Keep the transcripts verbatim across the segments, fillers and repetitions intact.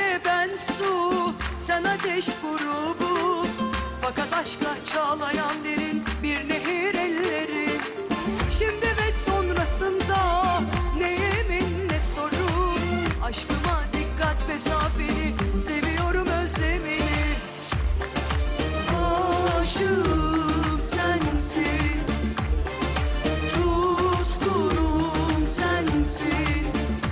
Gece ben su, sen ateş grubu. Fakat aşkla çağlayan derin bir nehir ellerin. Şimdi ve sonrasında ne yemin ne sorun. Aşkıma dikkat mesafeli, seviyorum özlemini. Aşığım sensin, tutkunum sensin.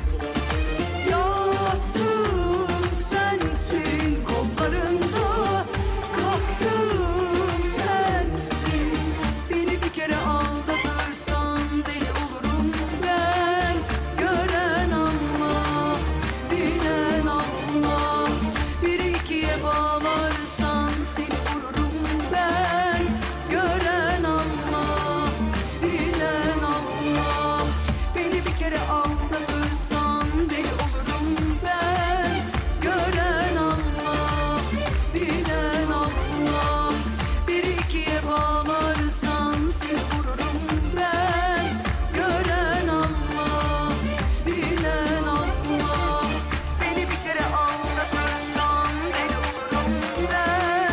Yattım sensin kollarında, kalktım sensin. Beni bir kere aldatırsan deli olurum ben. Gören Allah, bilen Allah. Biri ikiye bağlarsan seni vururum ben. Gören Allah, bilen Allah. Beni bir kere aldatırsan deli olurum ben. Gören Allah, bilen Allah. Biri ikiye bağlarsan seni vururum ben. Gören Allah, bilen Allah. Beni bir kere aldatırsan deli olurum ben.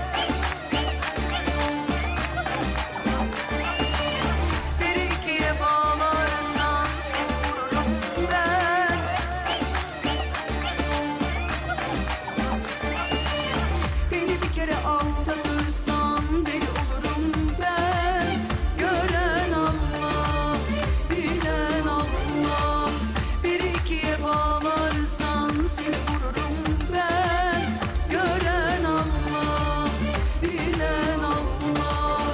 Biri ikiye bağlarsan seni vururum ben. Beni bir kere aldatırsan deli olurum ben. Gören Allah, bilen Allah. Biri ikiye bağlarsan seni vururum ben. Gören Allah, bilen Allah.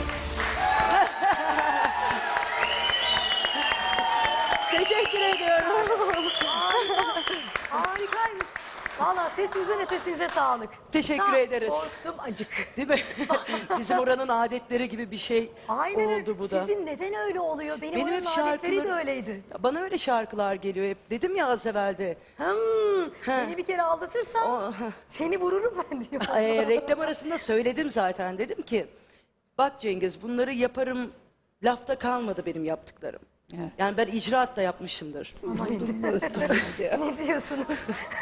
Teşekkür ediyorum. Harikaymış. Valla sesinize nefesinize sağlık. Teşekkür Tam ederiz. Korktum acık. Değil mi? Bizim oranın adetleri gibi bir şey Aynen öyle. oldu bu da. Sizin neden öyle oluyor? Benim, Benim oranın hep adetleri de şarkılarım- öyleydi. Bana öyle şarkılar geliyor hep. Dedim ya az evvelde. Hmm, beni bir kere aldatırsan O- seni vururum ben diyor. Ee, reklam arasında söyledim zaten. Dedim ki bak Cengiz bunları yaparım, lafta kalmadı benim yaptıklarım. Evet. Yani ben icraat da yapmışımdır. Amanın. Ne diyorsunuz?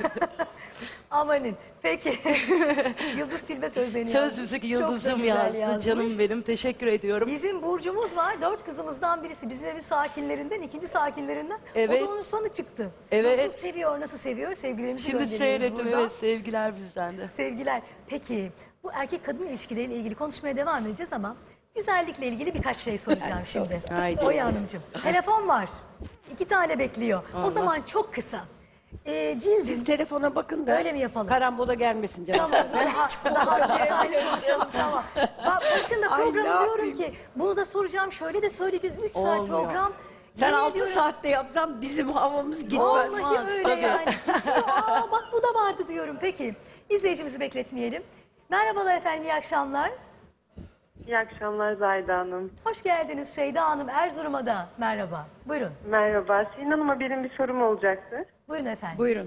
Amanın. Peki. Yıldız Tilbe sözlerini Söz yazmış. müzik Çok da yıldızım güzel yazdı. yazmış. Canım benim, teşekkür ediyorum. Bizim Burcu'muz var. Dört kızımızdan birisi. Bizim evin sakinlerinden, ikinci sakinlerinden. Evet. O da onun sonu çıktı. Evet. Nasıl seviyor, nasıl seviyor? Sevgilerimizi Şimdi gönderiyoruz seyrettim, buradan. evet, sevgiler bizden de. Sevgiler. Peki bu erkek kadın ilişkileriyle ilgili konuşmaya devam edeceğiz ama güzellikle ilgili birkaç şey soracağım şimdi. Haydi. Oya Hanımcığım. Telefon var. İki tane bekliyor. O zaman çok kısa. Ee, Cildi. Siz telefona bakın da Öyle mi yapalım? karambola gelmesin canım. Tamam, daha, daha detaylı konuşalım, tamam. Bak başında Ay, programı ne diyorum yapayım? ki bunu da soracağım, şöyle de söyleyeceğiz. Üç saat Olmuyor. program. Sen Yemin altı ediyorum, saatte yapsan bizim havamız gitmez. Vallahi öyle Tabii. yani. Bitiyor. Aa, bak bu da vardı diyorum. Peki izleyicimizi bekletmeyelim. Merhabalar efendim, iyi akşamlar. İyi akşamlar Zahide Hanım. Hoş geldiniz Şeyda Hanım, Erzurum'a da merhaba. Buyurun, Merhaba. Selin Hanım'a benim bir sorum olacaktı. buyurun efendim. Buyurun.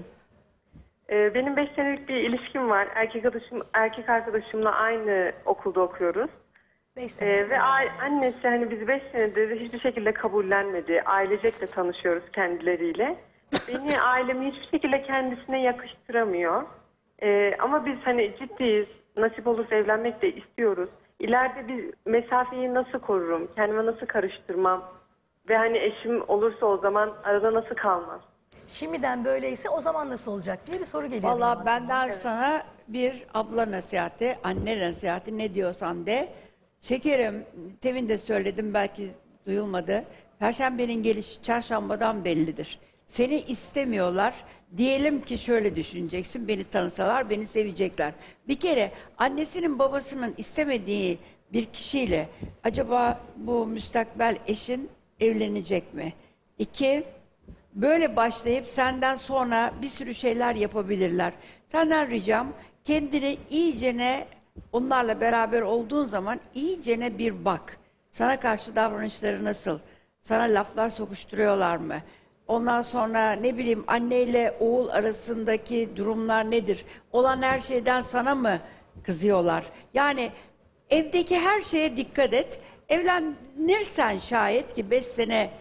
Ee, benim beş senelik bir ilişkim var. Erkek arkadaşım, erkek arkadaşımla aynı okulda okuyoruz. Beş sene. Ee, ve a- annesi hani bizi beş senedir hiçbir şekilde kabullenmedi. Ailecek de tanışıyoruz kendileriyle. Beni ailemi hiçbir şekilde kendisine yakıştıramıyor. Ee, ama biz hani ciddiyiz. Nasip olursa evlenmek de istiyoruz. İleride bir mesafeyi nasıl korurum? Kendime nasıl karıştırmam? Ve hani eşim olursa o zaman arada nasıl kalmaz? Şimdiden böyleyse o zaman nasıl olacak diye bir soru geliyor. benim Vallahi aklıma. benden sana bir abla nasihati, anne nasihati, ne diyorsan de. Şekerim, temin de söyledim, belki duyulmadı. Perşembenin gelişi çarşambadan bellidir. Seni istemiyorlar. Diyelim ki şöyle düşüneceksin, beni tanısalar beni sevecekler. Bir kere annesinin babasının istemediği bir kişiyle acaba bu müstakbel eşin evlenecek mi? İki, böyle başlayıp senden sonra bir sürü şeyler yapabilirler. Senden ricam kendini iyicene, onlarla beraber olduğun zaman iyicene bir bak. Sana karşı davranışları nasıl? Sana laflar sokuşturuyorlar mı? Ondan sonra ne bileyim anneyle oğul arasındaki durumlar nedir? Olan her şeyden sana mı kızıyorlar? Yani evdeki her şeye dikkat et. Evlenirsen şayet, ki beş sene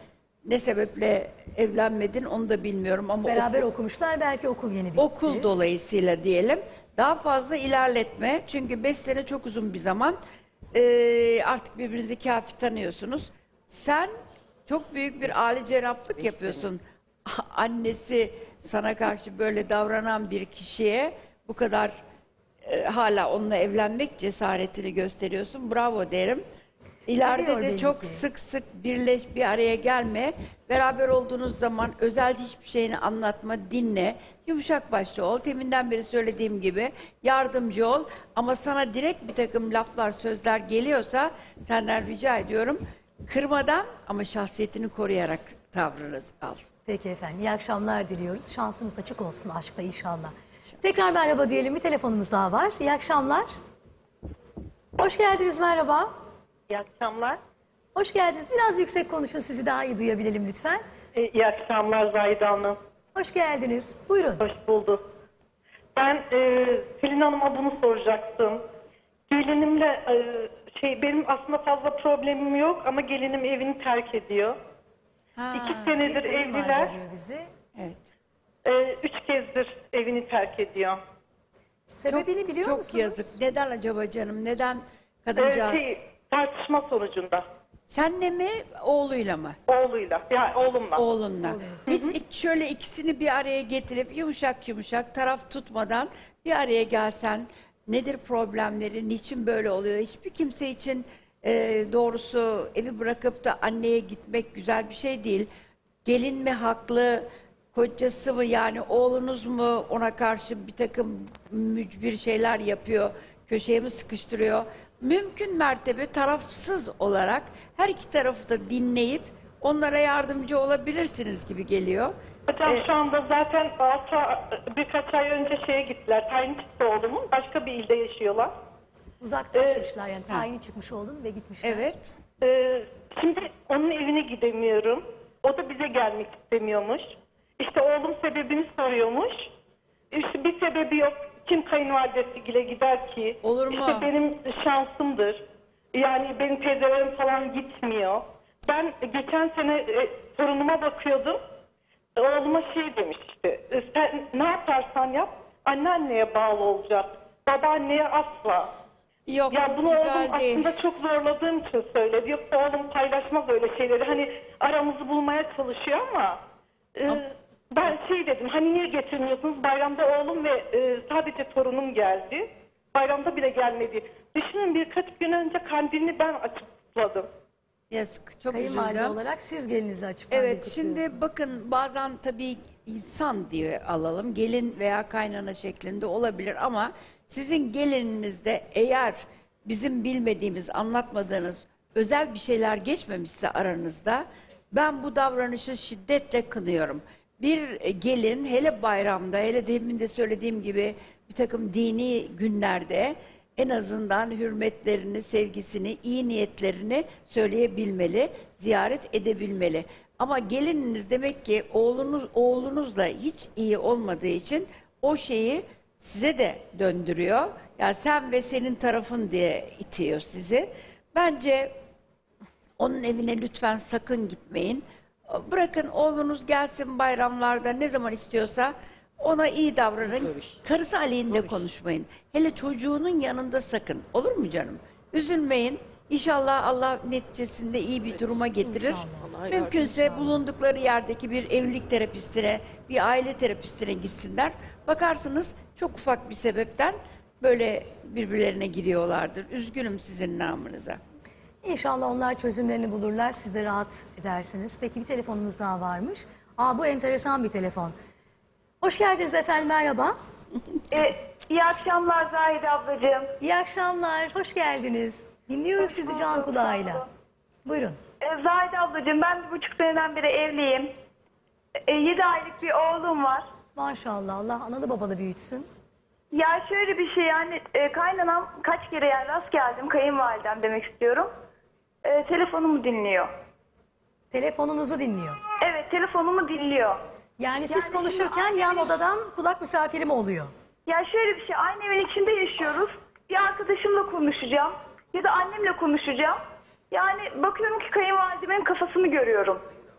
Ne sebeple evlenmedin onu da bilmiyorum ama Beraber okul, okumuşlar, belki okul yeni bitti. okul dolayısıyla diyelim. Daha fazla ilerletme. Çünkü beş sene çok uzun bir zaman. Ee, artık birbirinizi kafi tanıyorsunuz. Sen çok büyük bir âli cenaplık yapıyorsun. Annesi sana karşı böyle davranan bir kişiye bu kadar e, hala onunla evlenmek cesaretini gösteriyorsun. Bravo derim. İleride Seviyor de belli çok ki. sık sık birleş, bir araya gelme. Beraber olduğunuz zaman özel hiçbir şeyini anlatma, dinle. Yumuşak başlı ol. Teminden beri söylediğim gibi yardımcı ol. Ama sana direkt bir takım laflar, sözler geliyorsa senden rica ediyorum. Kırmadan ama şahsiyetini koruyarak tavrını al. Peki efendim, iyi akşamlar diliyoruz. Şansınız açık olsun aşkta inşallah. Tekrar merhaba diyelim, bir telefonumuz daha var. İyi akşamlar. Hoş geldiniz, merhaba. İyi akşamlar. Hoş geldiniz. Biraz yüksek konuşun, sizi daha iyi duyabilelim lütfen. Ee, iyi akşamlar Zahide Hanım. Hoş geldiniz. Buyurun. Hoş bulduk. Ben e, Pelin Hanım'a bunu soracaktım. Gelinimle e, şey benim aslında fazla problemim yok ama gelinim evini terk ediyor. İki senedir Bir kayınvalide evliler. arıyor bizi. Evet. E, üç kezdir evini terk ediyor. Sebebini biliyor çok musunuz? yazık. Neden acaba canım? Neden E, kadıncağız? şey, tartışma sonucunda. Senle mi, oğluyla mı? Oğluyla. Yani oğlumla. Oğlunla. Hiç ik- şöyle ikisini bir araya getirip yumuşak yumuşak taraf tutmadan bir araya gelsen nedir problemleri, niçin böyle oluyor? Hiçbir kimse için e, doğrusu evi bırakıp da anneye gitmek güzel bir şey değil. Gelin mi haklı, kocası mı, yani oğlunuz mu ona karşı bir takım mücbir şeyler yapıyor, köşeye mi sıkıştırıyor? Mümkün mertebe tarafsız olarak her iki tarafı da dinleyip onlara yardımcı olabilirsiniz gibi geliyor. Hocam Ee, şu anda zaten altı, birkaç ay önce şeye gittiler. Tayin çıktı oğlumun. Başka bir ilde yaşıyorlar. Uzaklaşmışlar yani, tayini çıkmış oldun ve gitmişler. Evet. Ee, şimdi onun evine gidemiyorum. O da bize gelmek istemiyormuş. İşte oğlum sebebini soruyormuş. İşte bir sebebi yok. Kim kayınvalidesiyle gider ki? Olur mu? İşte benim şansımdır. Yani benim teyzelerim falan gitmiyor. Ben geçen sene e, torunuma bakıyordum. Oğluma şey demiş işte. e, Sen ne yaparsan yap anneanneye bağlı olacak. Babaanneye asla. Yok, Ya bunu güzel oğlum değil. aslında çok zorladığım için söyledi. Yoksa oğlum paylaşmaz öyle şeyleri. Hani aramızı bulmaya çalışıyor ama e, ben şey dedim, hani niye getirmiyorsunuz? Bayramda oğlum ve e, sadece torunum geldi. Bayramda bile gelmedi. Düşünün, birkaç gün önce kandilini ben açıp kutladım. Yazık, çok Kayınvalide üzüldüm. olarak siz gelinizi açıp kandil Evet, şimdi kutluyorsunuz. bakın bazen tabii insan diye alalım, gelin veya kaynana şeklinde olabilir ama sizin gelininizde eğer bizim bilmediğimiz, anlatmadığınız özel bir şeyler geçmemişse aranızda, ben bu davranışı şiddetle kınıyorum. Bir gelin hele bayramda, hele demin de söylediğim gibi bir takım dini günlerde en azından hürmetlerini, sevgisini, iyi niyetlerini söyleyebilmeli, ziyaret edebilmeli. Ama gelininiz demek ki oğlunuz oğlunuzla hiç iyi olmadığı için o şeyi size de döndürüyor. Yani sen ve senin tarafın diye itiyor sizi. Bence onun evine lütfen sakın gitmeyin. Bırakın oğlunuz gelsin bayramlarda ne zaman istiyorsa ona iyi davranın. Karısı aleyhinde konuşmayın. Hele çocuğunun yanında sakın. Olur mu canım? Üzülmeyin. İnşallah Allah neticesinde iyi bir duruma getirir. İnşallah. Mümkünse bulundukları yerdeki bir evlilik terapistine, bir aile terapistine gitsinler. Bakarsınız çok ufak bir sebepten böyle birbirlerine giriyorlardır. Üzgünüm sizin namınıza. İnşallah onlar çözümlerini bulurlar, siz de rahat edersiniz. Peki bir telefonumuz daha varmış. Aa, bu enteresan bir telefon. Hoş geldiniz efendim, merhaba. Ee, iyi akşamlar Zahide ablacığım. İyi akşamlar, hoş geldiniz. Dinliyoruz Hoş sizi bulduk, can sağ kulağıyla. olun. Buyurun. Ee, Zahide ablacığım, ben bir buçuk seneden beri evliyim. Ee, yedi aylık bir oğlum var. Maşallah, Allah analı babalı büyütsün. Ya şöyle bir şey, yani e, kaynanam kaç kere yani rast geldim, kayınvalidem demek istiyorum. E, telefonumu dinliyor. Telefonunuzu dinliyor. Evet, telefonumu dinliyor. Yani siz Yani şimdi konuşurken aynı yan evin- odadan kulak misafiri mi oluyor? Ya şöyle bir şey, aynı evin içinde yaşıyoruz. Bir arkadaşımla konuşacağım ya da annemle konuşacağım. Yani bakıyorum ki kayınvalidemin kafasını görüyorum.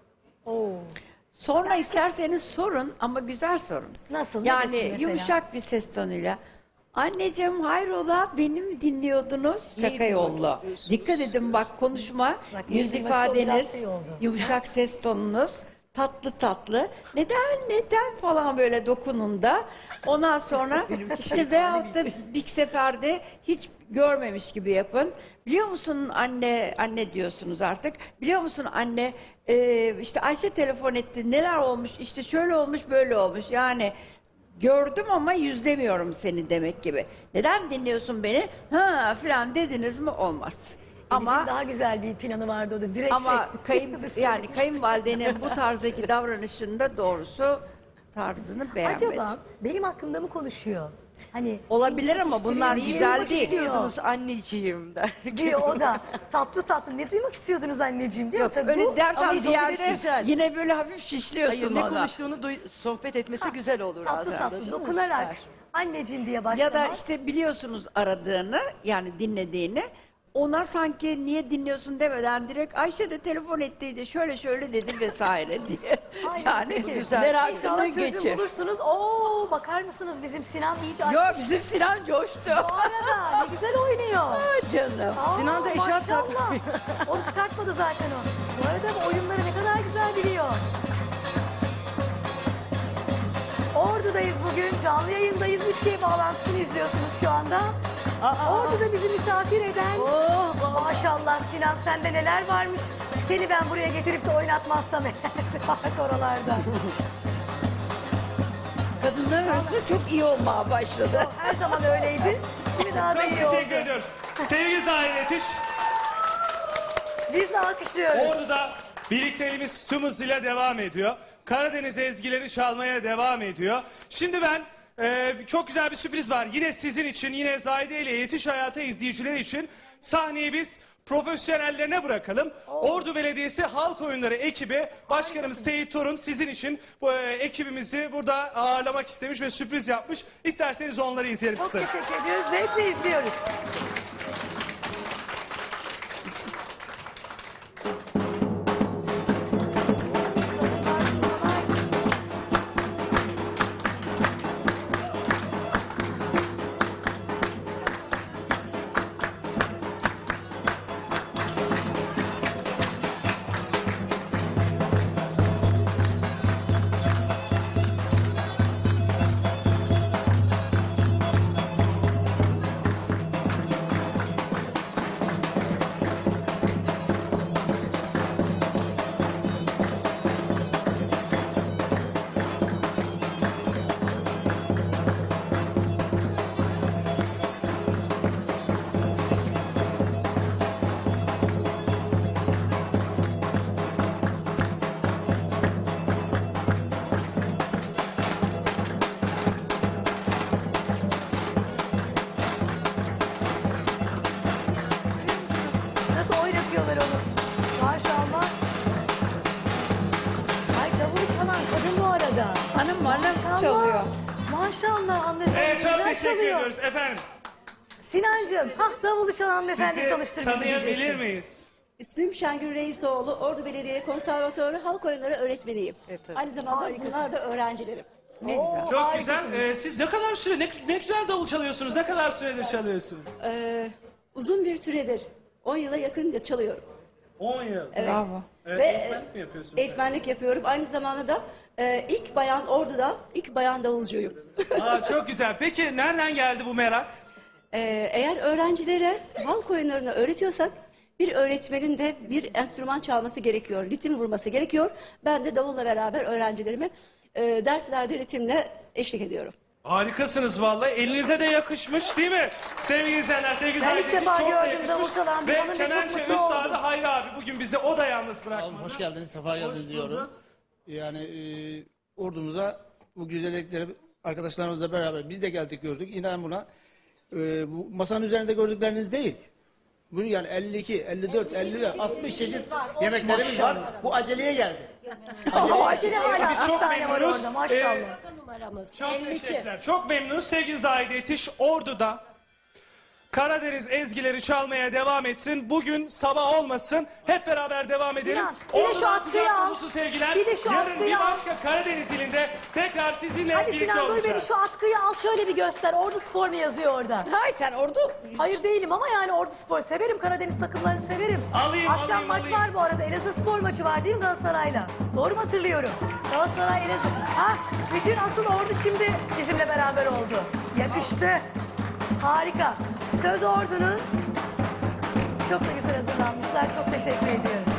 Oo. Sonra isterseniz sorun ama güzel sorun. Nasıl? Ne Yani desin mesela? yumuşak bir ses tonuyla. Anneciğim hayrola beni mi dinliyordunuz? Neyi Şaka duymak yolla. istiyorsunuz? Dikkat edin bak konuşma, Bak, yüz neyi duymak istiyor, biraz ifadeniz, şey oldu. yumuşak ses tonunuz, tatlı tatlı. Neden neden falan böyle dokunun da. Ondan sonra işte veyahut da bir seferde hiç görmemiş gibi yapın. Biliyor musun anne, anne diyorsunuz artık. Biliyor musun anne e, işte Ayşe telefon etti neler olmuş işte şöyle olmuş böyle olmuş yani. Gördüm ama yüzlemiyorum seni demek gibi. Neden dinliyorsun beni? Ha falan dediniz mi olmaz. Ama Ama daha güzel bir planı vardı o da direkt ama şey. kayın Dur, yani söyle. kayınvalidenin bu tarzdaki davranışında doğrusu tarzını beğenmedim. Acaba benim hakkımda mı konuşuyor? Hani Olabilir beni ama bunlar çekiştiriyor, güzel duymak değil. istiyor Diyordunuz anneciğim der. diyor o da. Tatlı tatlı ne duymak istiyordunuz anneciğim diyor. Yok Tabii öyle bu, dersen ama ziyade sohbeti güzel. yine böyle hafif Hayır, şişliyorsun ne ona. konuştuğunu duy- sohbet etmesi güzel olur tatlı aslında. tatlı değil mi? dokunarak Süper. anneciğim diye Ya başlamak. da işte biliyorsunuz aradığını yani dinlediğini ona sanki niye dinliyorsun demeden direkt Ayşe de telefon ettiydi şöyle şöyle dedi vesaire diye. Aynen, yani peki. güzel. merakını İnşallah çözüm geçir. bulursunuz. Oo bakar mısınız bizim Sinan iyice açmış. Yok bizim Sinan coştu. Bu arada ne güzel oynuyor. Aa, canım. Aa, Sinan da eşarp maşallah. takmıyor. Onu çıkartmadı zaten o. Bu arada bu oyunları ne kadar güzel biliyor. Ordu'dayız bugün. Canlı yayındayız. üç G bağlantısını izliyorsunuz şu anda. Ordu'da bizi misafir eden. Oh, oh. Maşallah Sinan sende neler varmış. Seni ben buraya getirip de oynatmazsam eğer oralarda. Kadınlar arasında çok iyi olmaya başladı. Her zaman öyleydi. Şimdi daha da Çok iyi teşekkür oldu. ediyoruz. Sevgili Zahir Yetiş, Biz de alkışlıyoruz. Ordu'da birlikteliğimiz tüm hızıyla devam ediyor. Karadeniz ezgileri çalmaya devam ediyor. Şimdi ben e, çok güzel bir sürpriz var. Yine sizin için, yine Zahide ile Yetiş Hayatı izleyiciler için sahneyi biz profesyonellerine bırakalım. Ordu Belediyesi Halk Oyunları ekibi, başkanımız Seyit Torun sizin için bu e, ekibimizi burada ağırlamak istemiş ve sürpriz yapmış. İsterseniz onları izleyelim Çok kısaca. teşekkür ediyoruz. Zevkle izliyoruz. Görüyor musunuz? Nasıl oynatıyorlar onu? Maşallah. Ay davul çalan kadın bu arada. Hanım hanım Maşallah. çalıyor. Maşallah hanımefendi Evet, çok güzel teşekkür çalıyor. ediyoruz efendim. Sinancığım, hah davulu çalan hanımefendi Sizi tanıştır bizi tanıyabilir diyecektim. miyiz? İsmim Şengül Reisoğlu, Ordu Belediye Konservatuarı Halk Oyunları öğretmeniyim. Evet, tabii. Aynı zamanda Harikasınız. bunlar da öğrencilerim. Ne güzel. Çok Harikasınız. güzel. Ee, siz ne kadar süre, ne, ne güzel davul çalıyorsunuz. Ne kadar süredir çalıyorsunuz? Ee, uzun bir süredir, on yıla yakın çalıyorum. on yıl. Evet. Bravo. Evet, Ve eğitmenlik mi yapıyorsunuz? eğitmenlik yapıyorum. Aynı zamanda da e, ilk bayan Ordu'da, ilk bayan davulcuyum. Aa, çok güzel. Peki nereden geldi bu merak? Ee, eğer öğrencilere halk oyunlarını öğretiyorsak, bir öğretmenin de bir enstrüman çalması gerekiyor, ritim vurması gerekiyor. Ben de davulla beraber öğrencilerime e, derslerde ritimle eşlik ediyorum. Harikasınız vallahi. Elinize de yakışmış değil mi? Sevgili izleyenler, sevgili Ben ilk zahidiniz defa çok da gördüm yakışmış. davul çalan bir Ve hanım ve çok kemençe mutlu üstadı oldum. Hayri abi bugün bizi o da yalnız bırakmadı. Hoş geldiniz, sefa geldiniz Hoş diyorum. bulduk. Yani e, ordumuza bu güzellikleri arkadaşlarımızla beraber biz de geldik gördük. İnan buna e, bu masanın üzerinde gördükleriniz değil. Bunu yani elli iki, elli dört, elli beş, altmış çeşit yemeklerimiz var. Bu aceleye geldi. O acele hala Biz üç çok tane var memnunuz. orada maşallah. Ee, Çok teşekkürler. Çok memnunuz sevgili Zahide Yetiş. Ordu'da Karadeniz ezgileri çalmaya devam etsin. Bugün sabah olmasın. Hep beraber devam edelim. Sinan, bir de şu Oradan atkıyı kucak al. dolusu sevgiler. Bir de şu Yarın atkıyı bir al. başka Karadeniz ilinde tekrar sizinle Hadi birlikte Sinan duy olacağız. beni, şu atkıyı al şöyle bir göster. Ordu Spor mu yazıyor orada? Hay sen orada Hayır değilim ama yani Ordu Spor severim. Karadeniz takımlarını severim. Alayım, Akşam alayım, maç alayım. var bu arada. Elazığ Spor maçı var değil mi Galatasaray'la? Doğru mu hatırlıyorum? Galatasaray Elazığ. Ha, bütün asıl Ordu şimdi bizimle beraber oldu. Yakıştı. Harika. Söz Ordu'nun çok da güzel hazırlanmışlar. Çok teşekkür ediyoruz.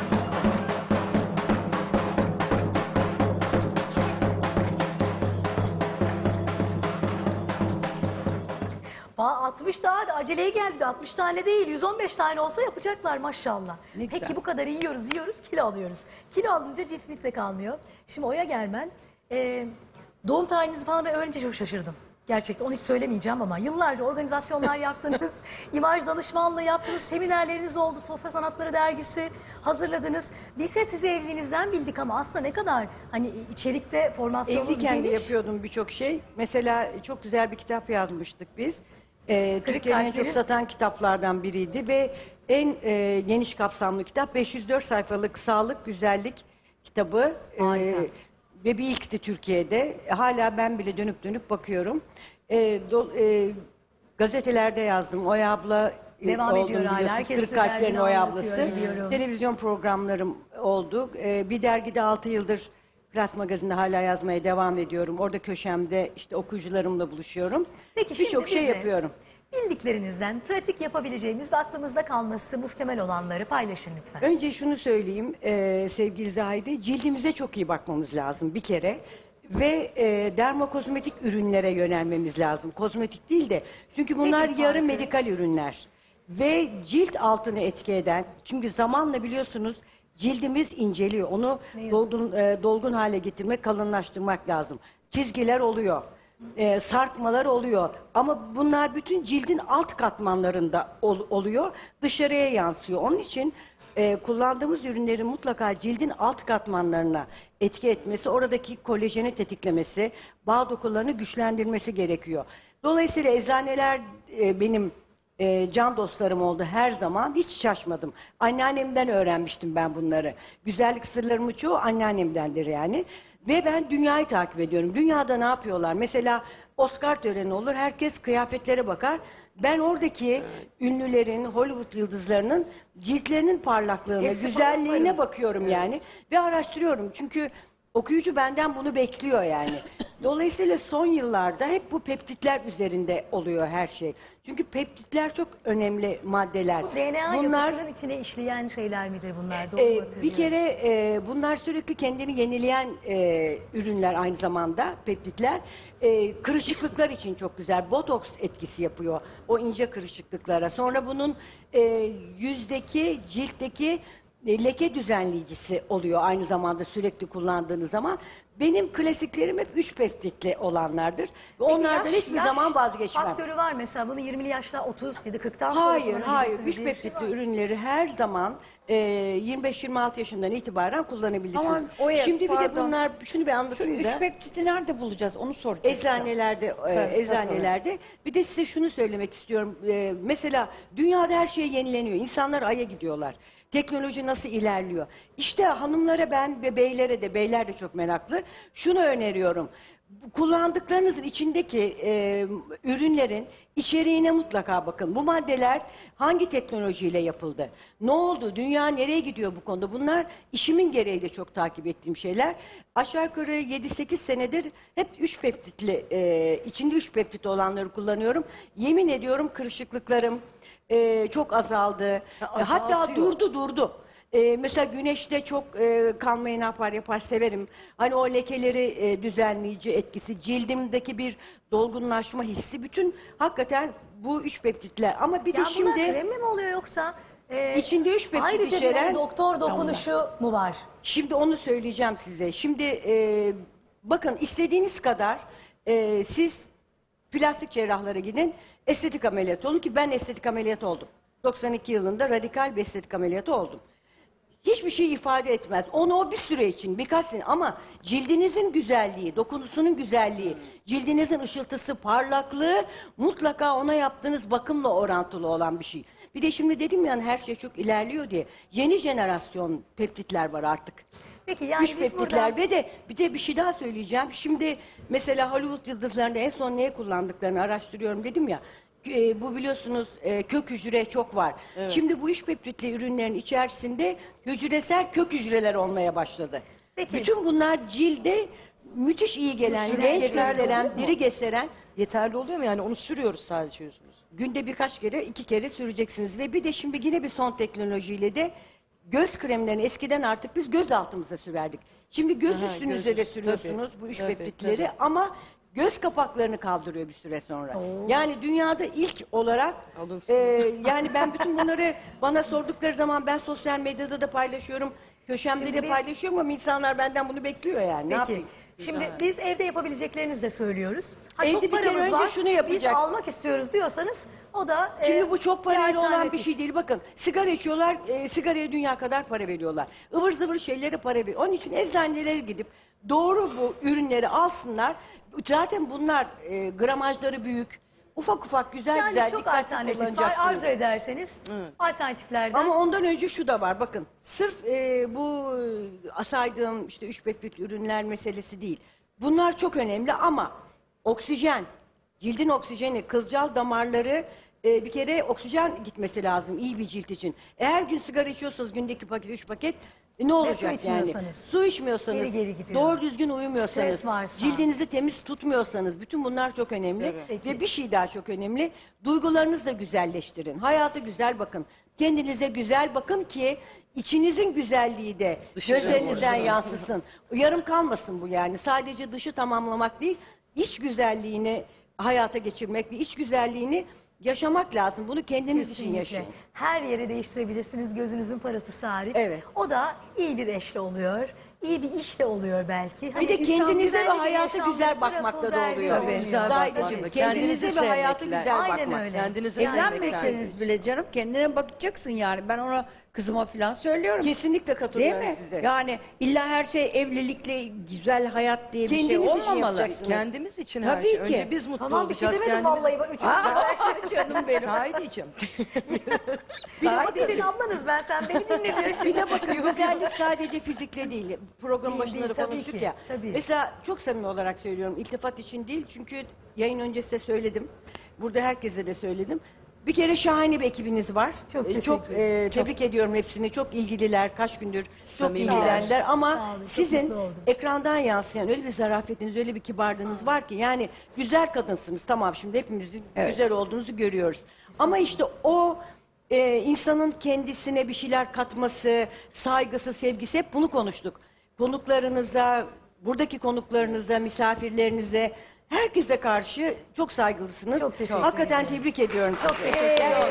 Valla altmış daha da aceleye geldi. altmış tane değil, yüz on beş tane olsa yapacaklar maşallah. Ne güzel. Peki bu kadar yiyoruz, yiyoruz, kilo alıyoruz. Kilo alınca cilt mit de kalmıyor. Şimdi Oya Germen, e, doğum tarihinizi falan ben öğrenince çok şaşırdım. Gerçekten onu hiç söylemeyeceğim ama yıllarca organizasyonlar yaptınız, imaj danışmanlığı yaptınız, seminerleriniz oldu, Sofra Sanatları dergisi hazırladınız. Biz hep sizi evliliğinizden bildik ama aslında ne kadar hani içerikte formasyonunuz Evliyken de geniş. yapıyordum birçok şey. Mesela çok güzel bir kitap yazmıştık biz. Ee, Türkiye'nin en çok Kalplerin- satan kitaplardan biriydi ve en e, geniş kapsamlı kitap beş yüz dört sayfalık sağlık, güzellik kitabı. Ee, Harika. ve bir ilkti Türkiye'de. Hala ben bile dönüp dönüp bakıyorum. Ee, do- e, gazetelerde yazdım. Oya abla e, Devam oldum ediyor hala. biliyorsunuz. Herkes Kırık size Kalplerin derdini Oya anlatıyor, ablası. biliyorum. Televizyon programlarım oldu. Ee, bir dergide altı yıldır Klas Magazin'de hala yazmaya devam ediyorum. Orada köşemde işte okuyucularımla buluşuyorum. Peki şimdi Birçok şey bize yapıyorum. bildiklerinizden pratik yapabileceğimiz ve aklımızda kalması muhtemel olanları paylaşın lütfen. Önce şunu söyleyeyim e, sevgili Zahide, cildimize çok iyi bakmamız lazım bir kere. Ve e, dermokozmetik ürünlere yönelmemiz lazım. Kozmetik değil de. Çünkü bunlar Peki, yarı farkı? medikal ürünler. Ve cilt altını etki eden, çünkü zamanla biliyorsunuz cildimiz inceliyor. Onu Ne yazık dolgun, e, dolgun hale getirmek, kalınlaştırmak lazım. Çizgiler oluyor. e, sarkmalar oluyor. Ama bunlar bütün cildin alt katmanlarında ol- oluyor. Dışarıya yansıyor. Onun için e, kullandığımız ürünlerin mutlaka cildin alt katmanlarına etki etmesi, oradaki kolajeni tetiklemesi, bağ dokularını güçlendirmesi gerekiyor. Dolayısıyla eczaneler e, benim e, can dostlarım oldu her zaman. Hiç şaşmadım. Anneannemden öğrenmiştim ben bunları. Güzellik sırlarımın çoğu anneannemdendir yani. Ve ben dünyayı takip ediyorum. Dünyada ne yapıyorlar? Mesela Oscar töreni olur. Herkes kıyafetlere bakar. Ben oradaki ünlülerin, Hollywood yıldızlarının ciltlerinin parlaklığına, Hepsi güzelliğine parıl parıl. bakıyorum yani. Ve araştırıyorum. Çünkü okuyucu benden bunu bekliyor yani. Dolayısıyla son yıllarda hep bu peptitler üzerinde oluyor her şey. Çünkü peptitler çok önemli maddeler. Bu D N A Bunlar yapısının içine işleyen şeyler midir bunlar? Doğru e, mu bir hatırlıyorum? kere e, bunlar sürekli kendini yenileyen e, ürünler aynı zamanda peptitler. E, kırışıklıklar için çok güzel. Botoks etkisi yapıyor o ince kırışıklıklara. Sonra bunun e, yüzdeki, ciltteki e, leke düzenleyicisi oluyor aynı zamanda sürekli kullandığınız zaman. Benim klasiklerim hep üç peptitli olanlardır. Ve Peki onlardan yaş- hiçbir yaş zaman vazgeçmem. faktörü var mesela bunu yirmili yaşta otuz ya da kırktan sonra Hayır, hayır. kullanabilirsiniz Üç diye bir şey peptitli var. ürünleri her zaman e, yirmi beş yirmi altı yaşından itibaren kullanabilirsiniz. Ama Oya, Şimdi bir de pardon. bunlar, şunu bir Şu anlatayım üç da. peptiti nerede bulacağız onu soracağım. Eczanelerde, e, Sen- eczanelerde. Bir de size şunu söylemek istiyorum. E, mesela dünyada her şey yenileniyor. İnsanlar Ay'a gidiyorlar. Teknoloji nasıl ilerliyor? İşte hanımlara ben ve beylere de, beyler de çok meraklı. Şunu öneriyorum. Kullandıklarınızın içindeki e, ürünlerin içeriğine mutlaka bakın. Bu maddeler hangi teknolojiyle yapıldı? Ne oldu? Dünya nereye gidiyor bu konuda? Bunlar işimin gereği de çok takip ettiğim şeyler. Aşağı yukarı yedi sekiz senedir hep üç peptitli, e, içinde üç peptit olanları kullanıyorum. Yemin ediyorum kırışıklıklarım e, çok azaldı. Hatta durdu durdu. Ee, mesela güneşte çok e, kalmayı ne yapar yapar severim. Hani o lekeleri e, düzenleyici etkisi, cildimdeki bir dolgunlaşma hissi, bütün hakikaten bu üç peptitler. Ama bir Ya de bunlar şimdi kremle mi oluyor yoksa? e, İçinde üç peptit ayrıca bir içeren- hani doktor dokunuşu mu var? şimdi onu söyleyeceğim size. Şimdi e, bakın istediğiniz kadar e, siz plastik cerrahlara gidin, estetik ameliyat olun ki ben estetik ameliyat oldum. doksan iki yılında radikal bir estetik ameliyatı oldum. hiçbir şey ifade etmez. Onu o bir süre için, birkaç sene, ama cildinizin güzelliği, dokunusunun güzelliği, cildinizin ışıltısı, parlaklığı mutlaka ona yaptığınız bakımla orantılı olan bir şey. Bir de şimdi dedim yani her şey çok ilerliyor diye. Yeni jenerasyon peptitler var artık. Peki yani Güç biz peptitler burada... ve de bir de bir şey daha söyleyeceğim. Şimdi mesela Hollywood yıldızlarında en son neye kullandıklarını araştırıyorum dedim ya. E, bu biliyorsunuz e, kök hücre çok var. Şimdi bu iş peptitli ürünlerin içerisinde hücresel kök hücreler olmaya başladı. Peki. Bütün bunlar cilde müthiş iyi gelen, Sürmek genç yeterli gösteren, oluyor mu? diri gösteren, Yeterli oluyor mu yani onu sürüyoruz sadece yüzümüz? günde birkaç kere, iki kere süreceksiniz. Ve bir de şimdi yine bir son teknolojiyle de göz kremlerini eskiden artık biz göz altımıza sürerdik. Şimdi göz Aha, üstünüze göz de üstü, sürüyorsunuz tabii. bu üç Tabii, peptitleri tabii. ama göz kapaklarını kaldırıyor bir süre sonra. Yani dünyada ilk olarak Alınsın. e, yani ben bütün bunları bana sordukları zaman ben sosyal medyada da paylaşıyorum, köşemde Şimdi de biz- paylaşıyorum ama insanlar benden bunu bekliyor yani. Ne Peki. yapayım? Şimdi biz evde yapabileceklerinizi de söylüyoruz. Ha, Evde çok bir kere paramız önce var, şunu biz yapacaksın. almak istiyoruz diyorsanız o da e, Şimdi bu çok parayla olan bir alternatif. şey değil. Bakın sigara içiyorlar, e, sigaraya dünya kadar para veriyorlar. Ivır zıvır şeylere para veriyor. Onun için eczanelere gidip doğru bu ürünleri alsınlar. Zaten bunlar e, gramajları büyük. Ufak ufak güzel Yani güzel çok dikkatli alternatif var. kullanacaksınız. Arzu ederseniz alternatiflerden. Ama ondan önce şu da var bakın. Sırf e, bu e, saydığım işte üç peptit ürünler meselesi değil. Bunlar çok önemli ama oksijen, cildin oksijeni, kılcal damarları e, bir kere oksijen gitmesi lazım iyi bir cilt için. Eğer gün sigara içiyorsanız günde iki paket, üç paket e, ne olacak su yani? içmiyorsanız. Su içmiyorsanız, Geri geri gidiyor. doğru düzgün uyumuyorsanız, Stres varsa. cildinizi temiz tutmuyorsanız bütün bunlar çok önemli. Peki. Ve bir şey daha çok önemli. Duygularınızı da güzelleştirin. Hayata güzel bakın. Kendinize güzel bakın ki içinizin güzelliği de gözlerinizden yansısın. Yarım kalmasın bu yani. Sadece dışı tamamlamak değil, iç güzelliğini hayata geçirmek ve iç güzelliğini yaşamak lazım. Bunu kendiniz için Kesinlikle. yaşayın. Her yere değiştirebilirsiniz gözünüzün parıltısı hariç. Evet. O da iyi bir eşle oluyor. İyi bir işle oluyor belki. Hani Bir de insan kendinize güzellik ve hayata yaşamda güzel para, bakmakta pul da derdi oluyor. olmuyor. Güzel Zahideciğim, bakmak, kendinize kendinizi ve hayata sevmekle. güzel Aynen bakmak. öyle. Kendinize Evlenmeseniz bile canım kendine bakacaksın yani. Ben ona kızıma falan söylüyorum. Kesinlikle Değil katılıyorum mi? size. Yani illa her şey evlilikle güzel hayat diye bir şey Kendiniz için olmamalı. yapacaksınız. Kendimiz için her Tabii şey. ki. Önce biz mutlu Tamam bir şey olacağız demedim kendimiz. vallahi. Üçümüz her şey. Canım benim. Zahideciğim. Bir de bak senin ablanız ben sen beni dinle diyor şimdi. Bir de bakın güzellik sadece fizikle değil. Program Değil, başında değil, da tabii konuştuk ki, ya. tabii. Mesela çok samimi olarak söylüyorum. İltifat için değil çünkü yayın öncesi de söyledim. Burada herkese de söyledim. Bir kere şahane bir ekibiniz var. Çok Ee, teşekkür Çok e, tebrik ediyorum hepsini. Çok ilgililer. Kaç gündür çok Samimiler. ilgilendiler. Sağ Ama olun, çok sizin mutlu oldum. ekrandan yansıyan öyle bir zarafetiniz, öyle bir kibarlığınız var ki yani güzel kadınsınız. Tamam şimdi hepimizin Evet. güzel olduğunuzu görüyoruz. Ama işte o e, insanın kendisine bir şeyler katması, saygısı, sevgisi hep bunu konuştuk. Konuklarınıza, buradaki konuklarınıza, misafirlerinize, herkese karşı çok saygılısınız. Çok teşekkür Hakikaten ederim. tebrik ediyorum Çok sizi. teşekkür ederim.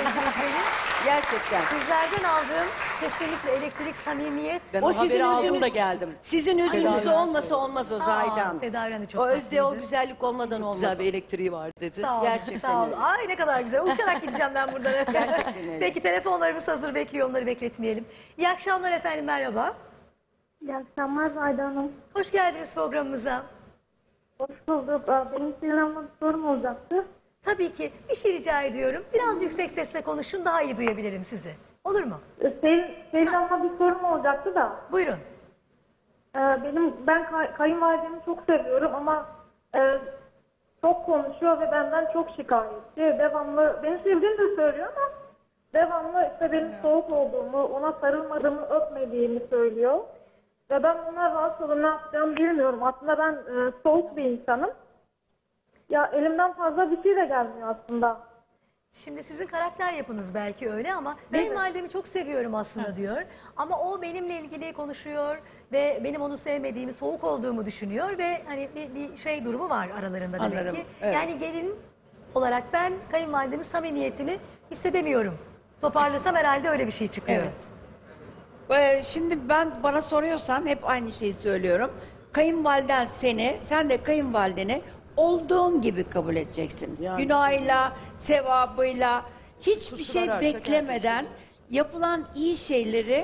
Gerçekten. Sizlerden aldığım kesinlikle elektrik, samimiyet. Ben O o, sizin haberi aldım özünüz- da geldim. Sizin özünüzde Seda olmasa olmaz o Zahide Hanım. Seda Eren de çok O özde, o tatlıydı. güzellik olmadan olmaz. Güzel bir elektriği var dedi. Sağ olun, Gerçekten sağ olun. öyle. Ay ne kadar güzel. Uçarak gideceğim ben buradan. Gerçekten öyle. Peki telefonlarımız hazır bekliyor. Onları bekletmeyelim. İyi akşamlar efendim. Merhaba. İyi akşamlar Zahide Hanım. Hoş geldiniz programımıza. Hoş bulduk. Aa, Benim Selin'imle bir sorum olacaktı. Tabii ki bir şey rica ediyorum. Biraz yüksek sesle konuşun daha iyi duyabilirim sizi. Olur mu? Ee, Selin, Selin'imle bir sorum olacaktı da. Buyurun. Ee, benim Ben kay- kayınvalidemi çok seviyorum ama e, çok konuşuyor ve benden çok şikayetçi. Devamlı, beni sevdiğini de söylüyor ama devamlı işte benim soğuk olduğumu, ona sarılmadığımı, öpmediğimi söylüyor. Ve ben bundan rahatsız olup ne yapacağımı bilmiyorum. Aslında ben e, soğuk bir insanım. Ya elimden fazla bir şey de gelmiyor aslında. Şimdi sizin karakter yapınız belki öyle ama kayınvalidemi çok seviyorum aslında diyor. Ama o benimle ilgili konuşuyor ve benim onu sevmediğimi, soğuk olduğumu düşünüyor ve hani bir, bir şey durumu var aralarında demek Anladım, ki. evet. Yani gelin olarak ben kayınvalidemin samimiyetini hissedemiyorum. Toparlasam herhalde öyle bir şey çıkıyor. Evet. Ee, Şimdi ben bana soruyorsan hep aynı şeyi söylüyorum. Kayınvaliden seni, sen de kayınvalideni olduğun gibi kabul edeceksiniz. Yani. Günahıyla, sevabıyla, hiçbir Kusur şey ararsa beklemeden yapılan iyi şeyleri